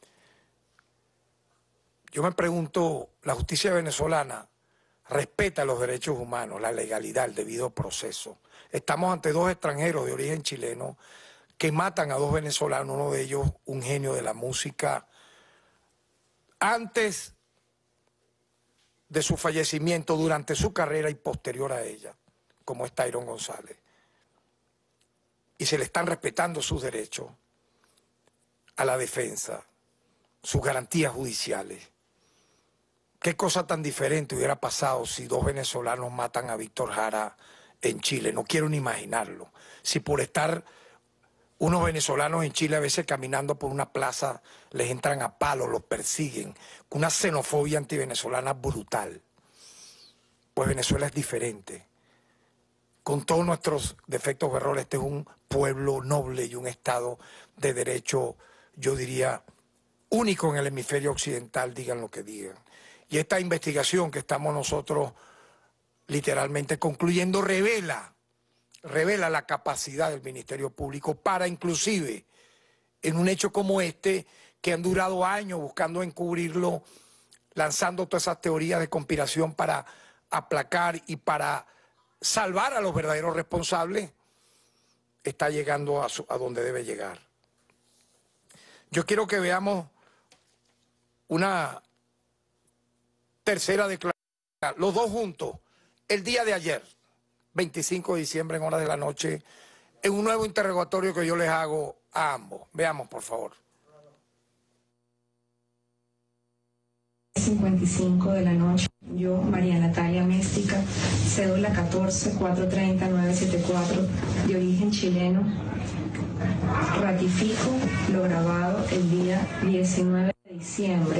Yo me pregunto, ¿la justicia venezolana respeta los derechos humanos, la legalidad, el debido proceso? Estamos ante dos extranjeros de origen chileno que matan a dos venezolanos, uno de ellos un genio de la música, antes de su fallecimiento, durante su carrera y posterior a ella, como es Tyron González. Y se le están respetando sus derechos a la defensa, sus garantías judiciales. ¿Qué cosa tan diferente hubiera pasado si dos venezolanos matan a Víctor Jara en Chile? No quiero ni imaginarlo. Si por estar unos venezolanos en Chile a veces caminando por una plaza les entran a palos, los persiguen, con una xenofobia antivenezolana brutal. Pues Venezuela es diferente. Con todos nuestros defectos o errores, este es un pueblo noble y un Estado de derecho, yo diría, único en el hemisferio occidental, digan lo que digan. Y esta investigación que estamos nosotros literalmente concluyendo revela, revela la capacidad del Ministerio Público para inclusive, en un hecho como este, que han durado años buscando encubrirlo, lanzando todas esas teorías de conspiración para aplacar y para salvar a los verdaderos responsables, está llegando a, su, a donde debe llegar. Yo quiero que veamos una tercera declaración, los dos juntos, el día de ayer, veinticinco de diciembre en horas de la noche, en un nuevo interrogatorio que yo les hago a ambos. Veamos, por favor. cincuenta y cinco de la noche. Yo, María Natalia Méstica, cédula catorce cuatrocientos treinta nueve setenta y cuatro, de origen chileno, ratifico lo grabado el día diecinueve de diciembre,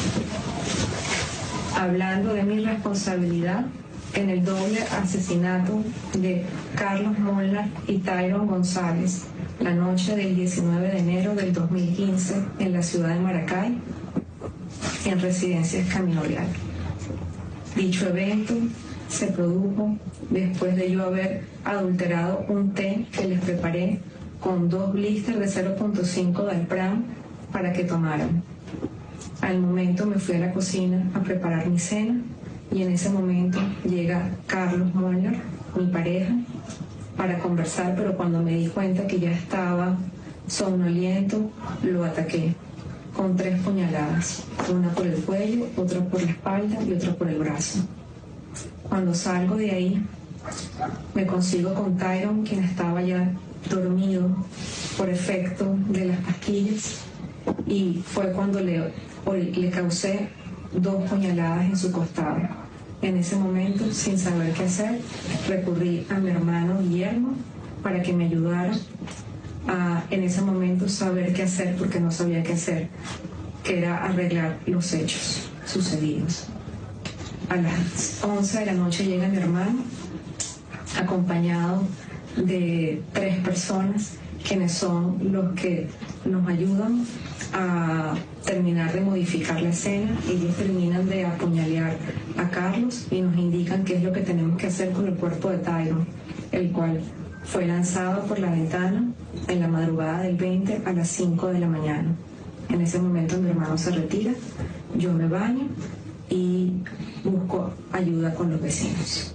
hablando de mi responsabilidad en el doble asesinato de Carlos Molnar y Tyron González la noche del diecinueve de enero del dos mil quince en la ciudad de Maracay, en Residencias Camino Real. Dicho evento se produjo después de yo haber adulterado un té que les preparé con dos blisters de cero punto cinco de alpran para que tomaran. Al momento me fui a la cocina a preparar mi cena y en ese momento llega Carlos Molnar, mi pareja, para conversar, pero cuando me di cuenta que ya estaba somnoliento, lo ataqué con tres puñaladas, una por el cuello, otra por la espalda y otra por el brazo. Cuando salgo de ahí, me consigo con Tyron, quien estaba ya dormido por efecto de las pastillas, y fue cuando le, le causé dos puñaladas en su costado. En ese momento, sin saber qué hacer, recurrí a mi hermano Guillermo para que me ayudara a, en ese momento, saber qué hacer, porque no sabía qué hacer, que era arreglar los hechos sucedidos. A las once de la noche llega mi hermano, acompañado de tres personas, quienes son los que nos ayudan a terminar de modificar la escena. Ellos terminan de apuñalear a Carlos y nos indican qué es lo que tenemos que hacer con el cuerpo de Tyron, el cual fue lanzado por la ventana en la madrugada del veinte a las cinco de la mañana. En ese momento mi hermano se retira, yo me baño y busco ayuda con los vecinos.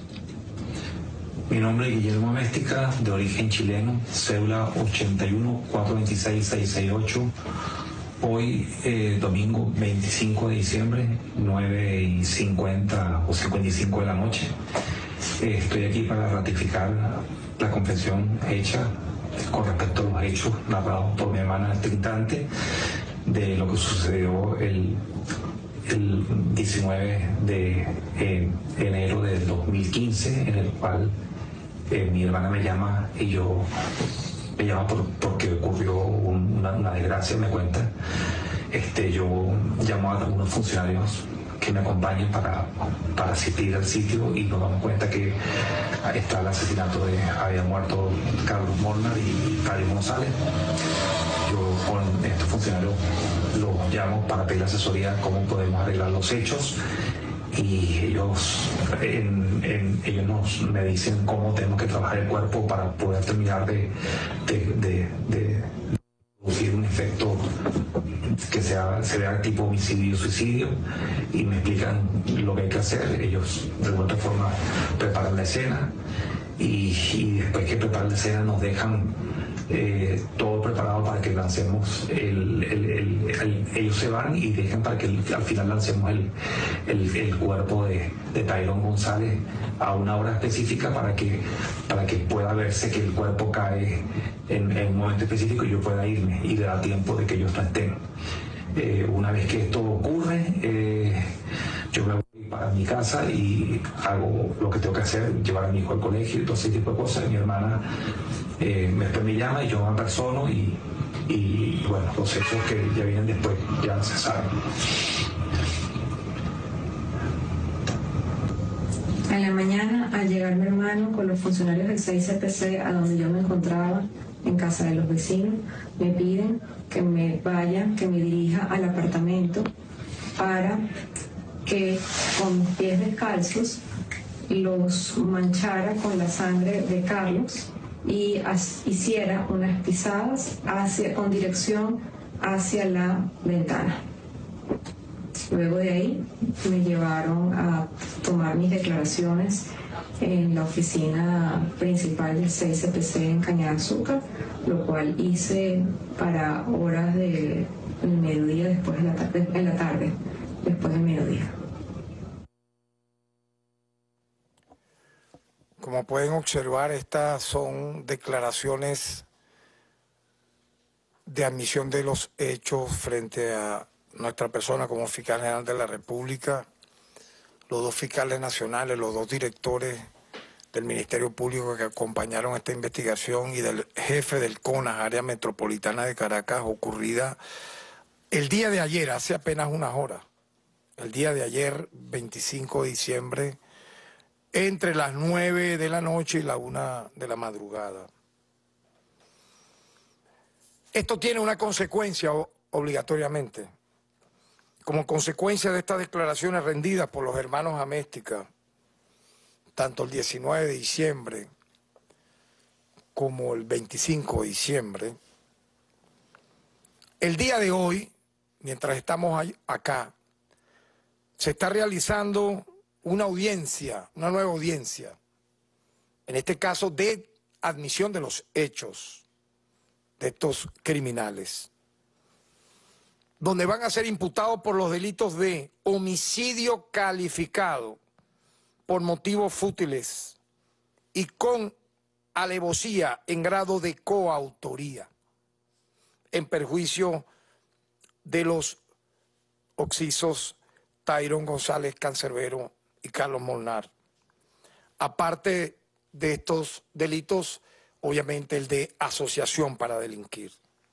Mi nombre es Guillermo Méstica, de origen chileno, cédula ochenta y uno cuatrocientos veintiséis seiscientos sesenta y ocho. Hoy, eh, domingo veinticinco de diciembre, nueve y cincuenta o cincuenta y cinco de la noche. Eh, estoy aquí para ratificar la confesión hecha con respecto a los hechos narrados por mi hermana al instante de lo que sucedió el el diecinueve de eh, enero del dos mil quince, en el cual eh, mi hermana me llama y yo me llama por, porque ocurrió un, una, una desgracia, me cuenta. Este, yo llamo a algunos funcionarios que me acompañen para, para asistir al sitio y nos damos cuenta que está el asesinato de, había muerto Carlos Molnar y Tairón González. Yo con estos funcionarios los llamo para pedir asesoría cómo podemos arreglar los hechos y ellos, en, en, ellos nos, me dicen cómo tenemos que trabajar el cuerpo para poder terminar de, de, de, de producir un efecto que sea, se vea tipo homicidio, suicidio, y me explican lo que hay que hacer. Ellos de alguna forma preparan la escena y, y después que preparan la escena nos dejan eh, todo preparado para que lancemos el, el, el, el, ellos se van y dejan para que el, al final lancemos el, el, el cuerpo de, de Tairón González a una hora específica para que, para que pueda verse que el cuerpo cae en, en un momento específico y yo pueda irme y le da tiempo de que ellos no estén. Eh, una vez que esto ocurre, eh, yo me voy para mi casa y hago lo que tengo que hacer, llevar a mi hijo al colegio y todo ese tipo de cosas. Mi hermana eh, después me llama y yo me apersono y, y bueno, los hechos que ya vienen después ya se saben. En la mañana, al llegar mi hermano con los funcionarios del seis C P C a donde yo me encontraba, en casa de los vecinos, me piden que me vaya, que me dirija al apartamento para que con mis pies descalzos los manchara con la sangre de Carlos y hiciera unas pisadas hacia, con dirección hacia la ventana. Luego de ahí me llevaron a tomar mis declaraciones en la oficina principal del seis C P C en Cañada de Azúcar, lo cual hice para horas del mediodía, después de la tarde, en la tarde, después del mediodía. Como pueden observar, estas son declaraciones de admisión de los hechos frente a nuestra persona como fiscal general de la República, los dos fiscales nacionales, los dos directores del Ministerio Público que acompañaron esta investigación y del jefe del CONAS, área metropolitana de Caracas, ocurrida el día de ayer, hace apenas unas horas, el día de ayer, veinticinco de diciembre, entre las nueve de la noche y la una de la madrugada. Esto tiene una consecuencia obligatoriamente. Como consecuencia de estas declaraciones rendidas por los hermanos Améstica, tanto el diecinueve de diciembre como el veinticinco de diciembre, el día de hoy, mientras estamos acá, se está realizando una audiencia, una nueva audiencia, en este caso de admisión de los hechos de estos criminales, donde van a ser imputados por los delitos de homicidio calificado por motivos fútiles y con alevosía en grado de coautoría, en perjuicio de los occisos Tairón González Cancerbero y Carlos Molnar. Aparte de estos delitos, obviamente el de asociación para delinquir.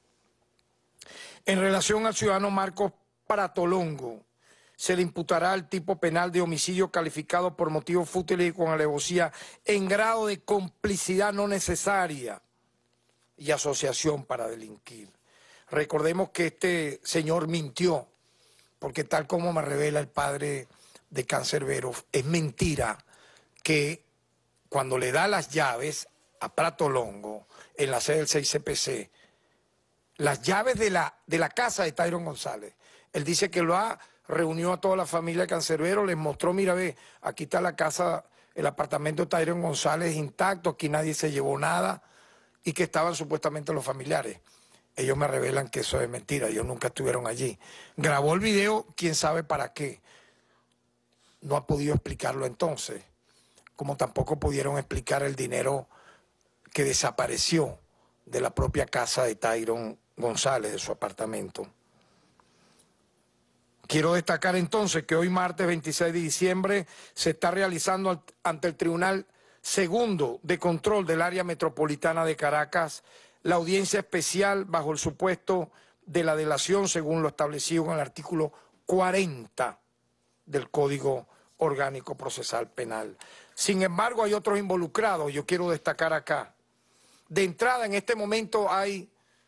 En relación al ciudadano Marcos Pratolongo, se le imputará el tipo penal de homicidio calificado por motivos fútiles y con alevosía en grado de complicidad no necesaria y asociación para delinquir. Recordemos que este señor mintió, porque tal como me revela el padre de Cancerbero, es mentira que cuando le da las llaves a Pratolongo en la sede del seis C P C, las llaves de la, de la casa de Tairón González, él dice que lo ha reunió a toda la familia de Cancerbero, les mostró, mira, ve, aquí está la casa, el apartamento de Tairón González intacto, aquí nadie se llevó nada, y que estaban supuestamente los familiares. Ellos me revelan que eso es mentira, ellos nunca estuvieron allí. Grabó el video, quién sabe para qué. No ha podido explicarlo entonces, como tampoco pudieron explicar el dinero que desapareció de la propia casa de Tairón González, de su apartamento. Quiero destacar entonces que hoy martes veintiséis de diciembre se está realizando ante el Tribunal Segundo de Control del Área Metropolitana de Caracas la audiencia especial bajo el supuesto de la delación según lo establecido en el artículo cuarenta del Código Orgánico Procesal Penal. Sin embargo, hay otros involucrados, yo quiero destacar acá. De entrada, en este momento hay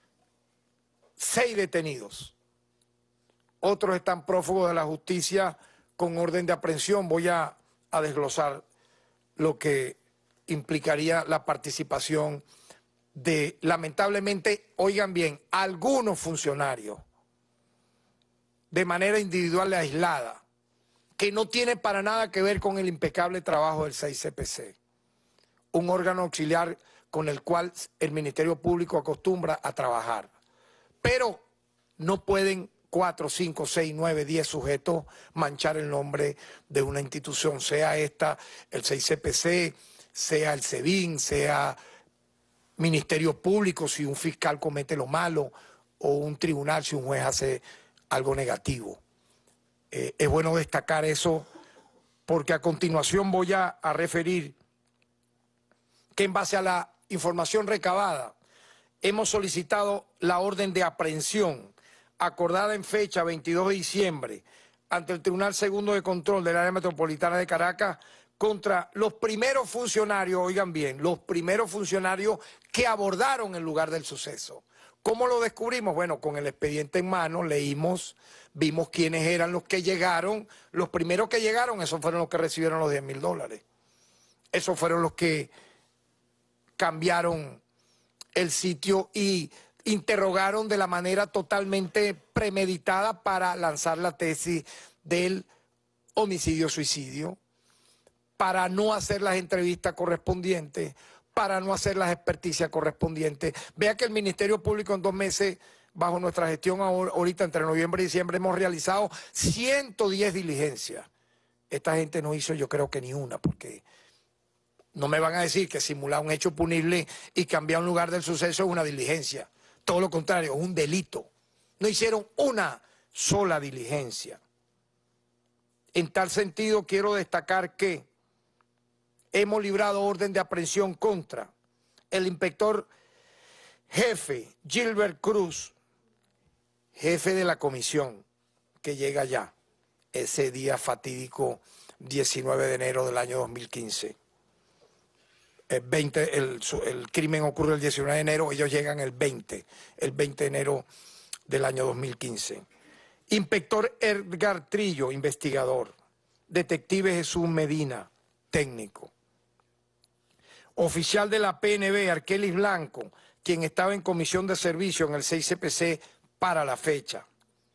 seis detenidos. Otros están prófugos de la justicia con orden de aprehensión. Voy a, a desglosar lo que implicaría la participación de, lamentablemente, oigan bien, algunos funcionarios de manera individual y aislada, que no tiene para nada que ver con el impecable trabajo del seis C P C, un órgano auxiliar con el cual el Ministerio Público acostumbra a trabajar. Pero no pueden cuatro, cinco, seis, nueve, diez sujetos manchar el nombre de una institución, sea esta el seis C P C, sea el SEBIN, sea Ministerio Público si un fiscal comete lo malo, o un tribunal si un juez hace algo negativo. Eh, es bueno destacar eso porque a continuación voy a, a referir que en base a la información recabada hemos solicitado la orden de aprehensión acordada en fecha veintidós de diciembre ante el Tribunal Segundo de Control del Área Metropolitana de Caracas contra los primeros funcionarios, oigan bien, los primeros funcionarios que abordaron el lugar del suceso. ¿Cómo lo descubrimos? Bueno, con el expediente en mano, leímos, vimos quiénes eran los que llegaron. Los primeros que llegaron, esos fueron los que recibieron los diez mil dólares. Esos fueron los que cambiaron el sitio y interrogaron de la manera totalmente premeditada para lanzar la tesis del homicidio-suicidio, para no hacer las entrevistas correspondientes, para no hacer las experticias correspondientes. Vea que el Ministerio Público en dos meses, bajo nuestra gestión ahorita entre noviembre y diciembre, hemos realizado ciento diez diligencias. Esta gente no hizo yo creo que ni una, porque no me van a decir que simular un hecho punible y cambiar un lugar del suceso es una diligencia. Todo lo contrario, es un delito. No hicieron una sola diligencia. En tal sentido, quiero destacar que hemos librado orden de aprehensión contra el inspector jefe Gilbert Cruz, jefe de la comisión, que llega ya ese día fatídico diecinueve de enero del año dos mil quince. El, veinte, el, el crimen ocurre el diecinueve de enero, ellos llegan el veinte, el veinte de enero del año dos mil quince. Inspector Edgar Trillo, investigador. Detective Jesús Medina, técnico. Oficial de la P N B, Arkelis Blanco, quien estaba en comisión de servicio en el seis C P C para la fecha.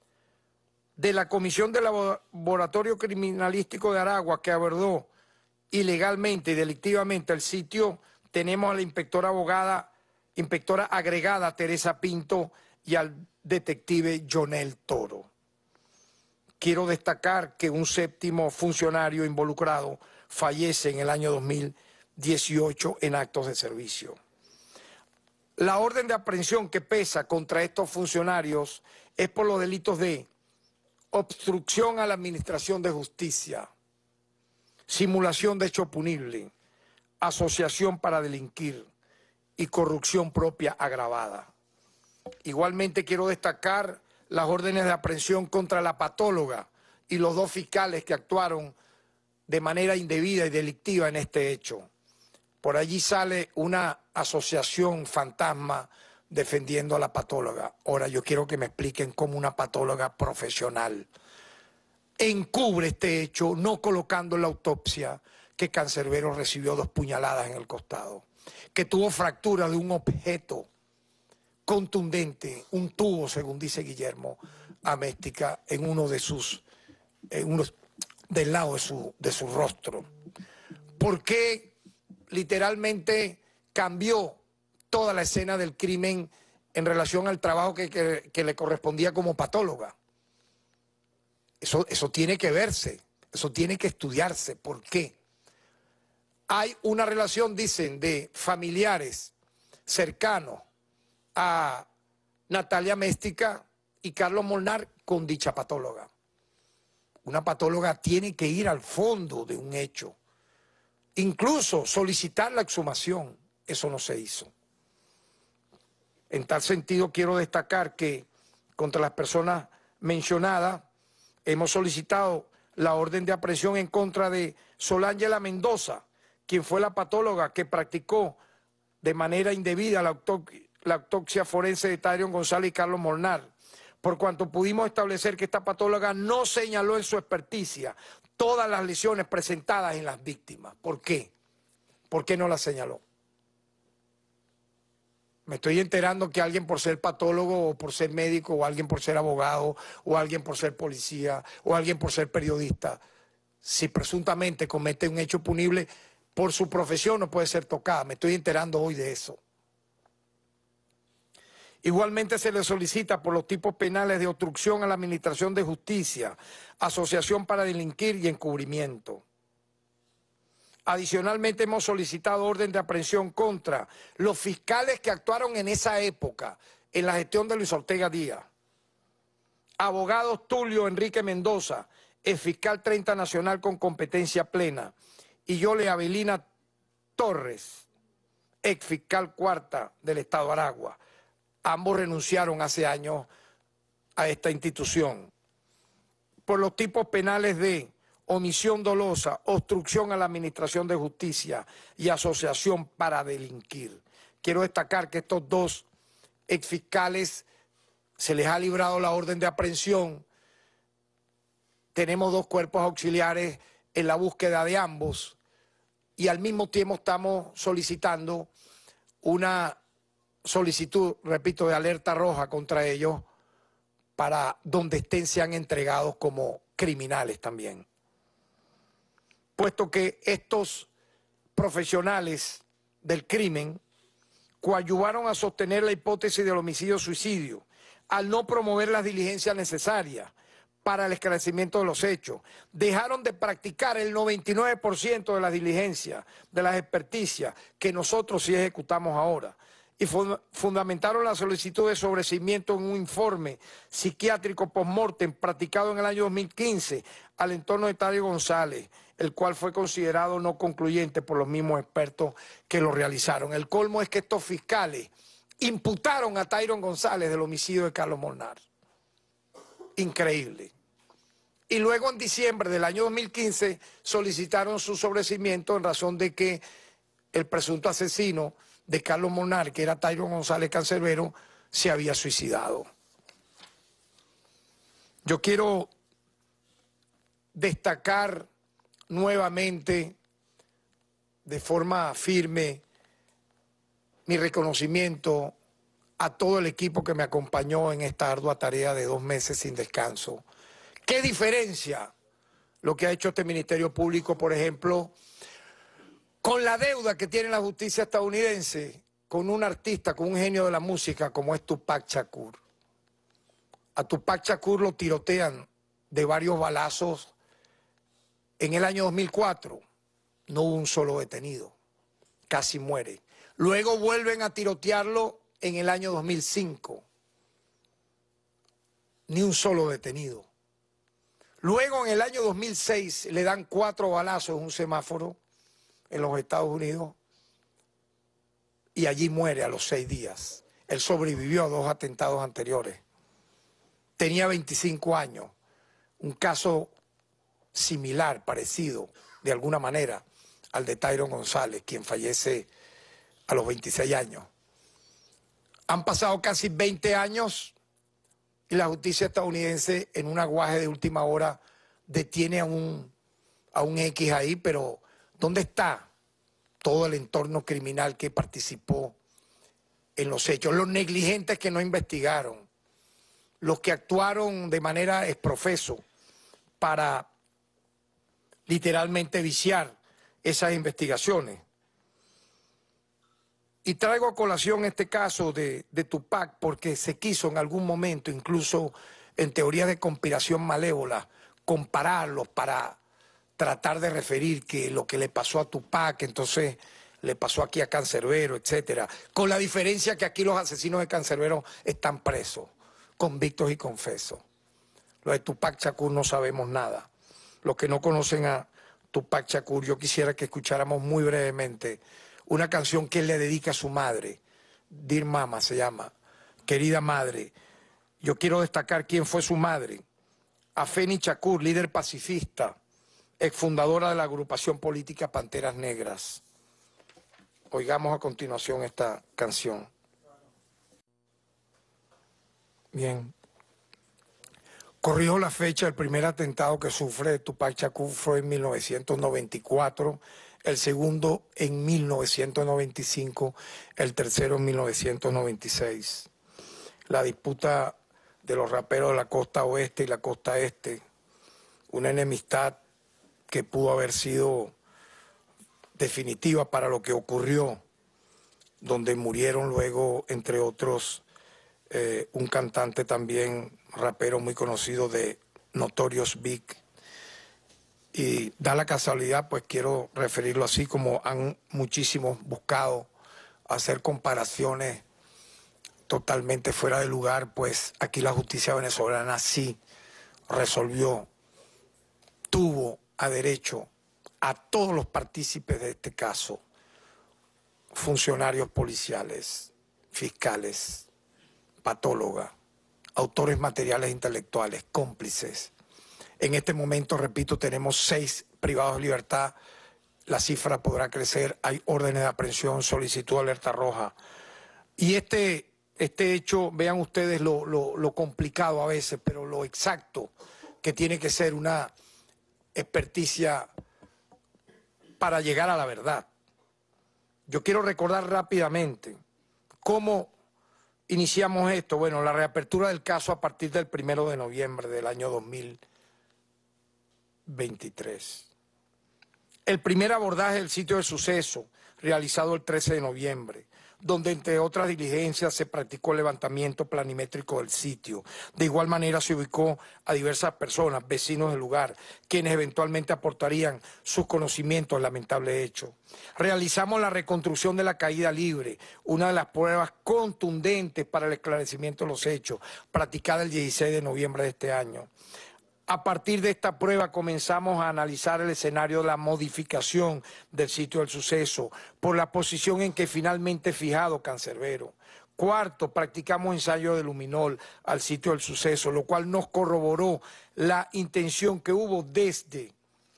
De la Comisión del Laboratorio Criminalístico de Aragua, que abordó ilegalmente y delictivamente el sitio, tenemos a la inspectora abogada, inspectora agregada Teresa Pinto y al detective Jonel Toro. Quiero destacar que un séptimo funcionario involucrado fallece en el año dos mil dieciocho en actos de servicio. La orden de aprehensión que pesa contra estos funcionarios es por los delitos de obstrucción a la administración de justicia, simulación de hecho punible, asociación para delinquir y corrupción propia agravada. Igualmente quiero destacar las órdenes de aprehensión contra la patóloga y los dos fiscales que actuaron de manera indebida y delictiva en este hecho. Por allí sale una asociación fantasma defendiendo a la patóloga. Ahora yo quiero que me expliquen cómo una patóloga profesional encubre este hecho, no colocando en la autopsia que Cancerbero recibió dos puñaladas en el costado, que tuvo fractura de un objeto contundente, un tubo, según dice Guillermo Améstica, en uno de sus, en uno del lado de su, de su rostro. ¿Por qué literalmente cambió toda la escena del crimen en relación al trabajo que, que, que le correspondía como patóloga? Eso, eso tiene que verse, eso tiene que estudiarse. ¿Por qué? Hay una relación, dicen, de familiares cercanos a Natalia Améstica y Carlos Molnar con dicha patóloga. Una patóloga tiene que ir al fondo de un hecho, incluso solicitar la exhumación. Eso no se hizo. En tal sentido, quiero destacar que contra las personas mencionadas hemos solicitado la orden de aprehensión en contra de Solángela Mendoza, quien fue la patóloga que practicó de manera indebida la, autopsia, la autopsia forense de Tyron González y Carlos Molnar, por cuanto pudimos establecer que esta patóloga no señaló en su experticia todas las lesiones presentadas en las víctimas. ¿Por qué? ¿Por qué no las señaló? Me estoy enterando que alguien por ser patólogo o por ser médico o alguien por ser abogado o alguien por ser policía o alguien por ser periodista, si presuntamente comete un hecho punible por su profesión no puede ser tocada. Me estoy enterando hoy de eso. Igualmente se le solicita por los tipos penales de obstrucción a la administración de justicia, asociación para delinquir y encubrimiento. Adicionalmente hemos solicitado orden de aprehensión contra los fiscales que actuaron en esa época, en la gestión de Luis Ortega Díaz. Abogados Tulio Enrique Mendoza, el fiscal treinta nacional con competencia plena, y Yole Avelina Torres, ex fiscal cuarta del Estado Aragua. Ambos renunciaron hace años a esta institución. Por los tipos penales de omisión dolosa, obstrucción a la administración de justicia y asociación para delinquir. Quiero destacar que estos dos exfiscales se les ha librado la orden de aprehensión. Tenemos dos cuerpos auxiliares en la búsqueda de ambos y al mismo tiempo estamos solicitando una solicitud, repito, de alerta roja contra ellos para donde estén sean entregados como criminales también. Puesto que estos profesionales del crimen coadyuvaron a sostener la hipótesis del homicidio-suicidio al no promover las diligencias necesarias para el esclarecimiento de los hechos. Dejaron de practicar el noventa y nueve por ciento de las diligencias, de las experticias que nosotros sí ejecutamos ahora. Y fundamentaron la solicitud de sobreseimiento en un informe psiquiátrico post-mortem practicado en el año dos mil quince al entorno de Tyron González, el cual fue considerado no concluyente por los mismos expertos que lo realizaron. El colmo es que estos fiscales imputaron a Tyron González del homicidio de Carlos Molnar. Increíble. Y luego en diciembre del año dos mil quince solicitaron su sobreseimiento en razón de que el presunto asesino de Carlos Molnar, que era Tyron González Cancerbero, se había suicidado. Yo quiero destacar nuevamente, de forma firme, mi reconocimiento a todo el equipo que me acompañó en esta ardua tarea de dos meses sin descanso. ¿Qué diferencia lo que ha hecho este Ministerio Público, por ejemplo, con la deuda que tiene la justicia estadounidense con un artista, con un genio de la música como es Tupac Shakur? A Tupac Shakur lo tirotean de varios balazos en el año dos mil cuatro. No hubo un solo detenido, casi muere. Luego vuelven a tirotearlo en el año dos mil cinco. Ni un solo detenido. Luego en el año dos mil seis le dan cuatro balazos en un semáforo en los Estados Unidos y allí muere a los seis días. Él sobrevivió a dos atentados anteriores. Tenía veinticinco años. Un caso similar, parecido, de alguna manera, al de Tyron González, quien fallece a los veintiséis años. Han pasado casi veinte años y la justicia estadounidense, en un aguaje de última hora, detiene a un, a un X ahí, pero ¿dónde está todo el entorno criminal que participó en los hechos? Los negligentes que no investigaron, los que actuaron de manera exprofeso para literalmente viciar esas investigaciones. Y traigo a colación este caso de, de Tupac porque se quiso en algún momento, incluso en teorías de conspiración malévola, compararlos para tratar de referir que lo que le pasó a Tupac, entonces le pasó aquí a Cancerbero, etcétera. Con la diferencia que aquí los asesinos de Cancerbero están presos, convictos y confesos. Lo de Tupac Shakur no sabemos nada. los que no conocen a Tupac Shakur, yo quisiera que escucháramos muy brevemente una canción que él le dedica a su madre. Dear Mama se llama, querida madre. Yo quiero destacar quién fue su madre. Afeni Shakur, líder pacifista, exfundadora de la agrupación política Panteras Negras. Oigamos a continuación esta canción. Bien. Corrijo la fecha, el primer atentado que sufre Tupac Shakur fue en mil novecientos noventa y cuatro, el segundo en mil novecientos noventa y cinco, el tercero en mil novecientos noventa y seis. La disputa de los raperos de la costa oeste y la costa este, una enemistad que pudo haber sido definitiva para lo que ocurrió, donde murieron luego, entre otros, eh, un cantante también, rapero muy conocido de Notorious Big. Y da la casualidad, pues quiero referirlo así, como han muchísimos buscado hacer comparaciones totalmente fuera de lugar, pues aquí la justicia venezolana sí resolvió, tuvo a derecho a todos los partícipes de este caso, funcionarios policiales, fiscales, patólogas, autores materiales e intelectuales, cómplices. En este momento, repito, tenemos seis privados de libertad, la cifra podrá crecer, hay órdenes de aprehensión, solicitud de alerta roja. Y este, este hecho, vean ustedes lo, lo, lo complicado a veces, pero lo exacto que tiene que ser una experticia para llegar a la verdad. Yo quiero recordar rápidamente cómo iniciamos esto. Bueno, la reapertura del caso a partir del primero de noviembre del año dos mil veintitrés. El primer abordaje del sitio del suceso, realizado el trece de noviembre, donde entre otras diligencias se practicó el levantamiento planimétrico del sitio. De igual manera se ubicó a diversas personas, vecinos del lugar, quienes eventualmente aportarían sus conocimientos al lamentable hecho. Realizamos la reconstrucción de la caída libre, una de las pruebas contundentes para el esclarecimiento de los hechos, practicada el dieciséis de noviembre de este año. A partir de esta prueba comenzamos a analizar el escenario de la modificación del sitio del suceso por la posición en que finalmente fijado Cancerbero. Cuarto, practicamos ensayo de luminol al sitio del suceso, lo cual nos corroboró la intención que hubo desde,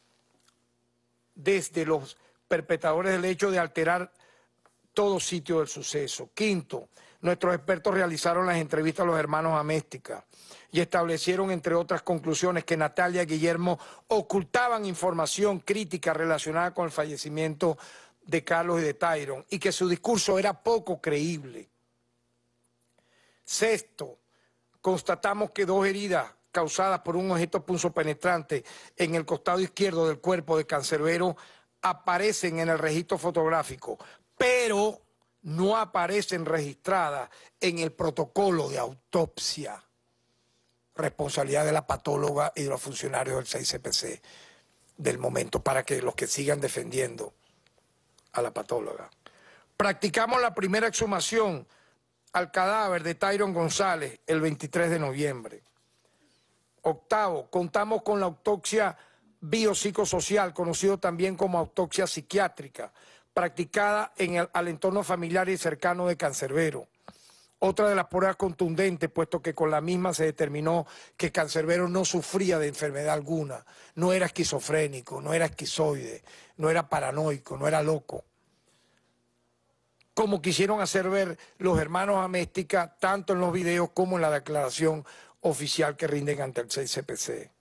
desde los perpetradores del hecho de alterar todo sitio del suceso. Quinto, nuestros expertos realizaron las entrevistas a los hermanos Améstica y establecieron, entre otras conclusiones, que Natalia y Guillermo ocultaban información crítica relacionada con el fallecimiento de Carlos y de Tyron y que su discurso era poco creíble. Sexto, constatamos que dos heridas causadas por un objeto punzopenetrante en el costado izquierdo del cuerpo de Cancerbero aparecen en el registro fotográfico, pero no aparecen registradas en el protocolo de autopsia. Responsabilidad de la patóloga y de los funcionarios del seis C P C del momento, para que los que sigan defendiendo a la patóloga. Practicamos la primera exhumación al cadáver de Tyron González el veintitrés de noviembre. Octavo, contamos con la autopsia biopsicosocial, conocido también como autopsia psiquiátrica, practicada en el, al entorno familiar y cercano de Cancerbero. Otra de las pruebas contundentes, puesto que con la misma se determinó que Cancerbero no sufría de enfermedad alguna, no era esquizofrénico, no era esquizoide, no era paranoico, no era loco, como quisieron hacer ver los hermanos Améstica, tanto en los videos como en la declaración oficial que rinden ante el seis C P C.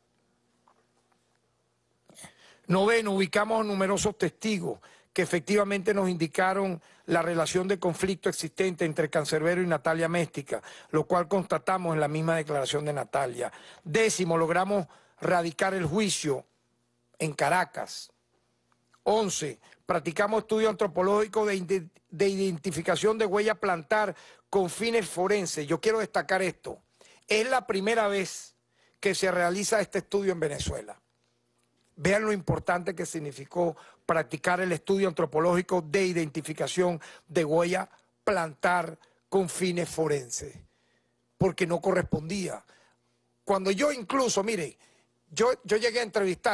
Noveno, ubicamos a numerosos testigos que efectivamente nos indicaron la relación de conflicto existente entre Cancerbero y Natalia Améstica, lo cual constatamos en la misma declaración de Natalia. Décimo, logramos radicar el juicio en Caracas. Once, practicamos estudio antropológico de, de identificación de huella plantar con fines forenses. Yo quiero destacar esto. Es la primera vez que se realiza este estudio en Venezuela. Vean lo importante que significó practicar el estudio antropológico de identificación de huella plantar con fines forenses, porque no correspondía. Cuando yo incluso, mire, yo, yo llegué a entrevistar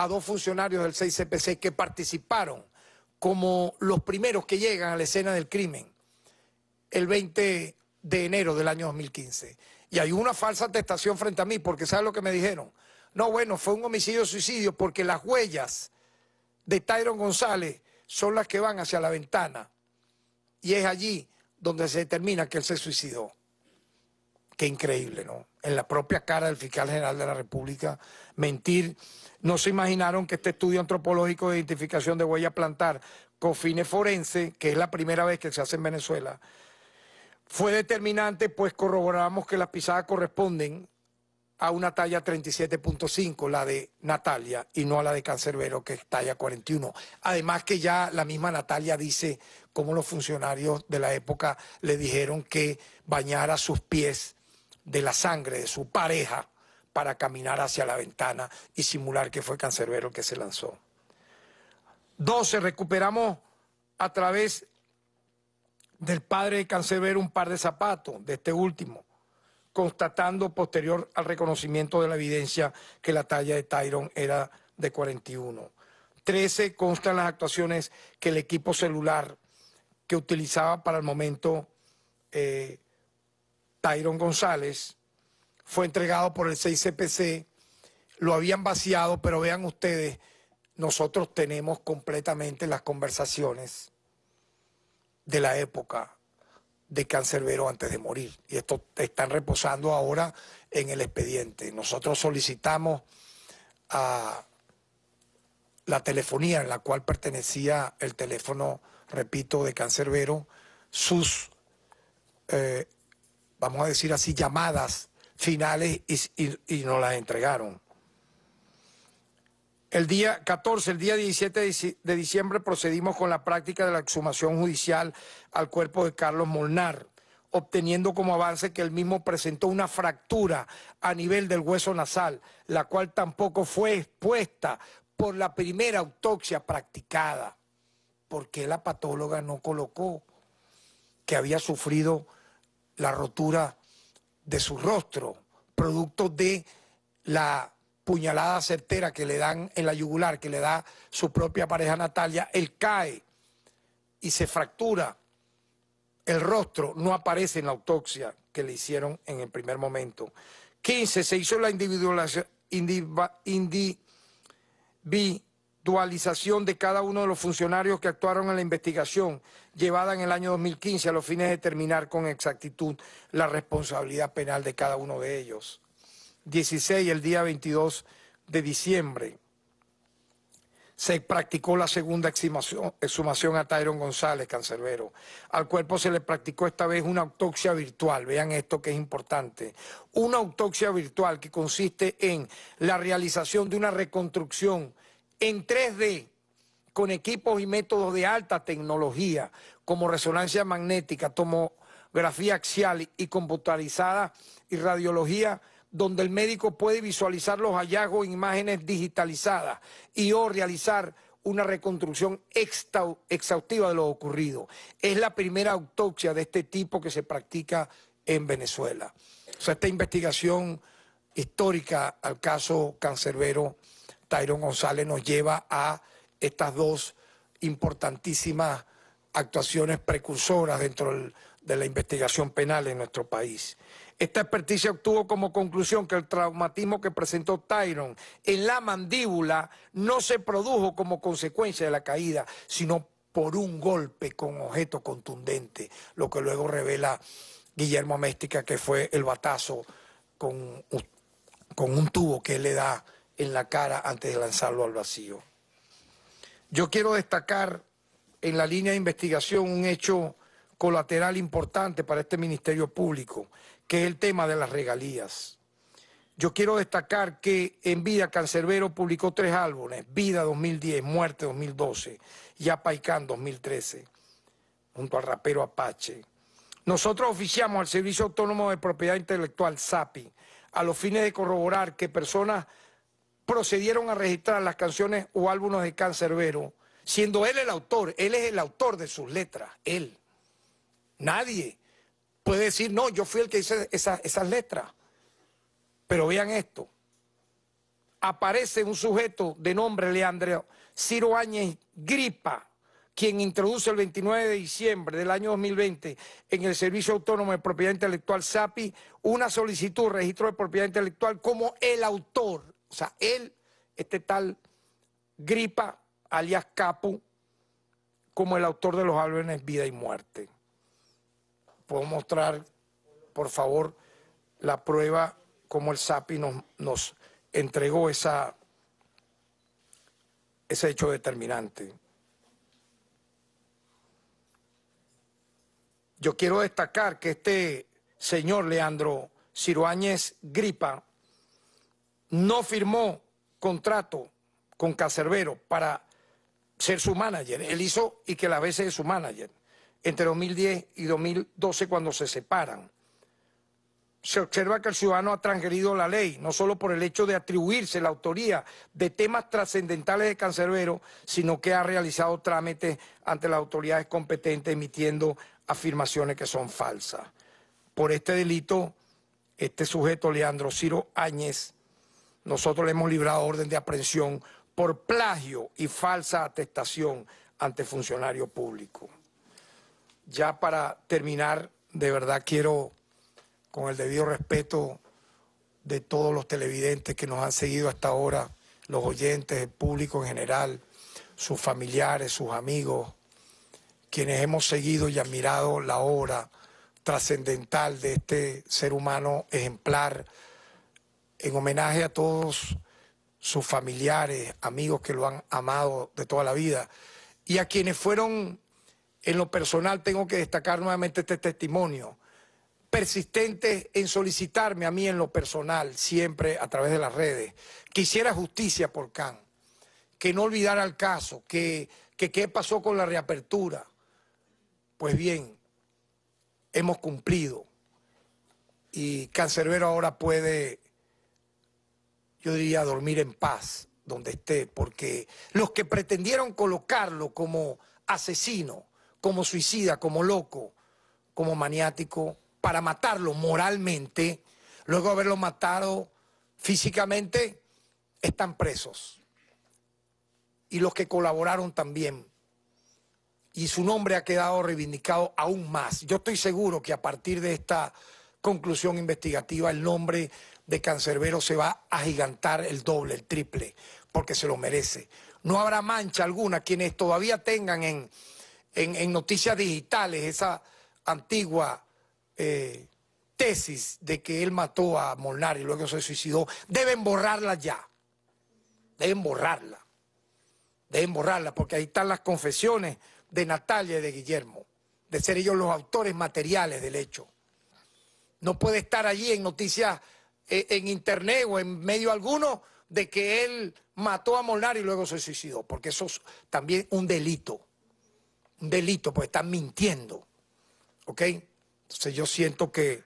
a dos funcionarios del seis C P C que participaron como los primeros que llegan a la escena del crimen el veinte de enero del año dos mil quince. Y hay una falsa atestación frente a mí, porque ¿sabe lo que me dijeron? No, bueno, fue un homicidio-suicidio porque las huellas de Tyron González son las que van hacia la ventana. Y es allí donde se determina que él se suicidó. Qué increíble, ¿no? En la propia cara del fiscal general de la República, mentir. No se imaginaron que este estudio antropológico de identificación de huella plantar con fines forenses, que es la primera vez que se hace en Venezuela, fue determinante, pues corroboramos que las pisadas corresponden a una talla treinta y siete punto cinco, la de Natalia, y no a la de Cancerbero, que es talla cuarenta y uno. Además que ya la misma Natalia dice cómo los funcionarios de la época le dijeron que bañara sus pies de la sangre de su pareja para caminar hacia la ventana y simular que fue Cancerbero el que se lanzó. doce, recuperamos a través del padre de Cancerbero un par de zapatos, de este último, constatando posterior al reconocimiento de la evidencia que la talla de Tyron era de cuarenta y uno. trece, constan las actuaciones que el equipo celular que utilizaba para el momento eh, Tyron González fue entregado por el seis C P C, lo habían vaciado, pero vean ustedes, nosotros tenemos completamente las conversaciones de la época de Cancerbero antes de morir. Y esto están reposando ahora en el expediente. Nosotros solicitamos a la telefonía en la cual pertenecía el teléfono, repito, de Cancerbero, sus, eh, vamos a decir así, llamadas finales y, y, y nos las entregaron. El día catorce, el día diecisiete de diciembre procedimos con la práctica de la exhumación judicial al cuerpo de Carlos Molnar, obteniendo como avance que el mismo presentó una fractura a nivel del hueso nasal, la cual tampoco fue expuesta por la primera autopsia practicada, porque la patóloga no colocó que había sufrido la rotura de su rostro, producto de la puñalada certera que le dan en la yugular, que le da su propia pareja Natalia. Él cae y se fractura el rostro, no aparece en la autopsia que le hicieron en el primer momento. quince, se hizo la individualización, individualización de cada uno de los funcionarios que actuaron en la investigación llevada en el año dos mil quince a los fines de determinar con exactitud la responsabilidad penal de cada uno de ellos. dieciséis, el día veintidós de diciembre, se practicó la segunda exhumación, exhumación a Tyron González, Cancerbero. Al cuerpo se le practicó esta vez una autopsia virtual. Vean esto que es importante. Una autopsia virtual que consiste en la realización de una reconstrucción en tres D con equipos y métodos de alta tecnología como resonancia magnética, tomografía axial y computarizada y radiología, donde el médico puede visualizar los hallazgos en imágenes digitalizadas y o realizar una reconstrucción exhaustiva de lo ocurrido. Es la primera autopsia de este tipo que se practica en Venezuela. O sea, esta investigación histórica al caso Cancerbero, Tyron González, nos lleva a estas dos importantísimas actuaciones precursoras dentro del, de la investigación penal en nuestro país. Esta experticia obtuvo como conclusión que el traumatismo que presentó Tyron en la mandíbula no se produjo como consecuencia de la caída, sino por un golpe con objeto contundente, lo que luego revela Guillermo Améstica, que fue el batazo con, con un tubo que él le da en la cara antes de lanzarlo al vacío. Yo quiero destacar en la línea de investigación un hecho colateral importante para este Ministerio Público, que es el tema de las regalías. Yo quiero destacar que en vida Cancerbero publicó tres álbumes: Vida dos mil diez, Muerte dos mil doce y Apaicán dos mil trece, junto al rapero Apache. Nosotros oficiamos al Servicio Autónomo de Propiedad Intelectual, SAPI, a los fines de corroborar que personas procedieron a registrar las canciones o álbumes de Cancerbero, siendo él el autor. Él es el autor de sus letras, él. Nadie puede decir, no, yo fui el que hice esa, esas letras. Pero vean esto, aparece un sujeto de nombre Leandro Ciro Áñez Gripa, quien introduce el veintinueve de diciembre del año dos mil veinte en el Servicio Autónomo de Propiedad Intelectual S A P I una solicitud de registro de propiedad intelectual como el autor, o sea, él, este tal Gripa, alias Capu, como el autor de los álbumes Vida y Muerte. Puedo mostrar, por favor, la prueba como el S A P I nos, nos entregó esa, ese hecho determinante. Yo quiero destacar que este señor Leandro Ciro Áñez Gripa no firmó contrato con Cancerbero para ser su manager. Él hizo y que la vez es su manager entre dos mil diez y dos mil doce cuando se separan. Se observa que el ciudadano ha transgredido la ley, no solo por el hecho de atribuirse la autoría de temas trascendentales de Cancerbero, sino que ha realizado trámites ante las autoridades competentes emitiendo afirmaciones que son falsas. Por este delito, este sujeto, Leandro Ciro Áñez, nosotros le hemos librado orden de aprehensión por plagio y falsa atestación ante funcionario público. Ya para terminar, de verdad quiero, con el debido respeto de todos los televidentes que nos han seguido hasta ahora, los oyentes, el público en general, sus familiares, sus amigos, quienes hemos seguido y admirado la obra trascendental de este ser humano ejemplar, en homenaje a todos sus familiares, amigos que lo han amado de toda la vida, y a quienes fueron, en lo personal, tengo que destacar nuevamente este testimonio, persistentes en solicitarme a mí en lo personal, siempre a través de las redes, que hiciera justicia por Can, que no olvidara el caso, que, que qué pasó con la reapertura. Pues bien, hemos cumplido y Cancerbero ahora puede, yo diría, dormir en paz donde esté, porque los que pretendieron colocarlo como asesino, como suicida, como loco, como maniático, para matarlo moralmente, luego de haberlo matado físicamente, están presos. Y los que colaboraron también. Y su nombre ha quedado reivindicado aún más. Yo estoy seguro que a partir de esta conclusión investigativa el nombre de Cancerbero se va a agigantar el doble, el triple, porque se lo merece. No habrá mancha alguna. Quienes todavía tengan en, en, en noticias digitales esa antigua eh, tesis de que él mató a Molnar y luego se suicidó, deben borrarla ya. Deben borrarla. Deben borrarla, porque ahí están las confesiones de Natalia y de Guillermo, de ser ellos los autores materiales del hecho. No puede estar allí en noticias, eh, en internet o en medio alguno, de que él mató a Molnar y luego se suicidó, porque eso es también un delito. Un delito, porque están mintiendo. ¿Ok? Entonces yo siento que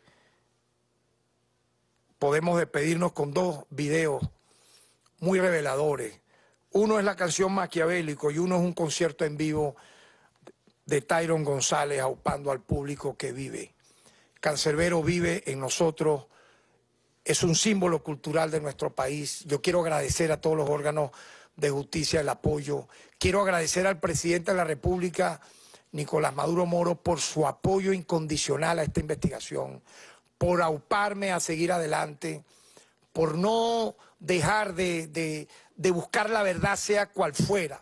podemos despedirnos con dos videos muy reveladores. Uno es la canción Maquiavélico y uno es un concierto en vivo de Tyron González aupando al público que vive. Cancerbero vive en nosotros, es un símbolo cultural de nuestro país. Yo quiero agradecer a todos los órganos de justicia el apoyo. Quiero agradecer al presidente de la República, Nicolás Maduro Moro, por su apoyo incondicional a esta investigación, por auparme a seguir adelante, por no dejar de, de, de buscar la verdad sea cual fuera,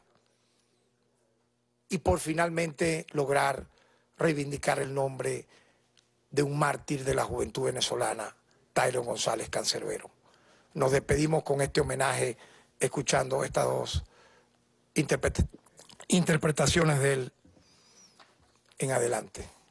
y por finalmente lograr reivindicar el nombre de un mártir de la juventud venezolana, Tyron González Cancerbero. Nos despedimos con este homenaje escuchando estas dos interpret- interpretaciones de él en adelante.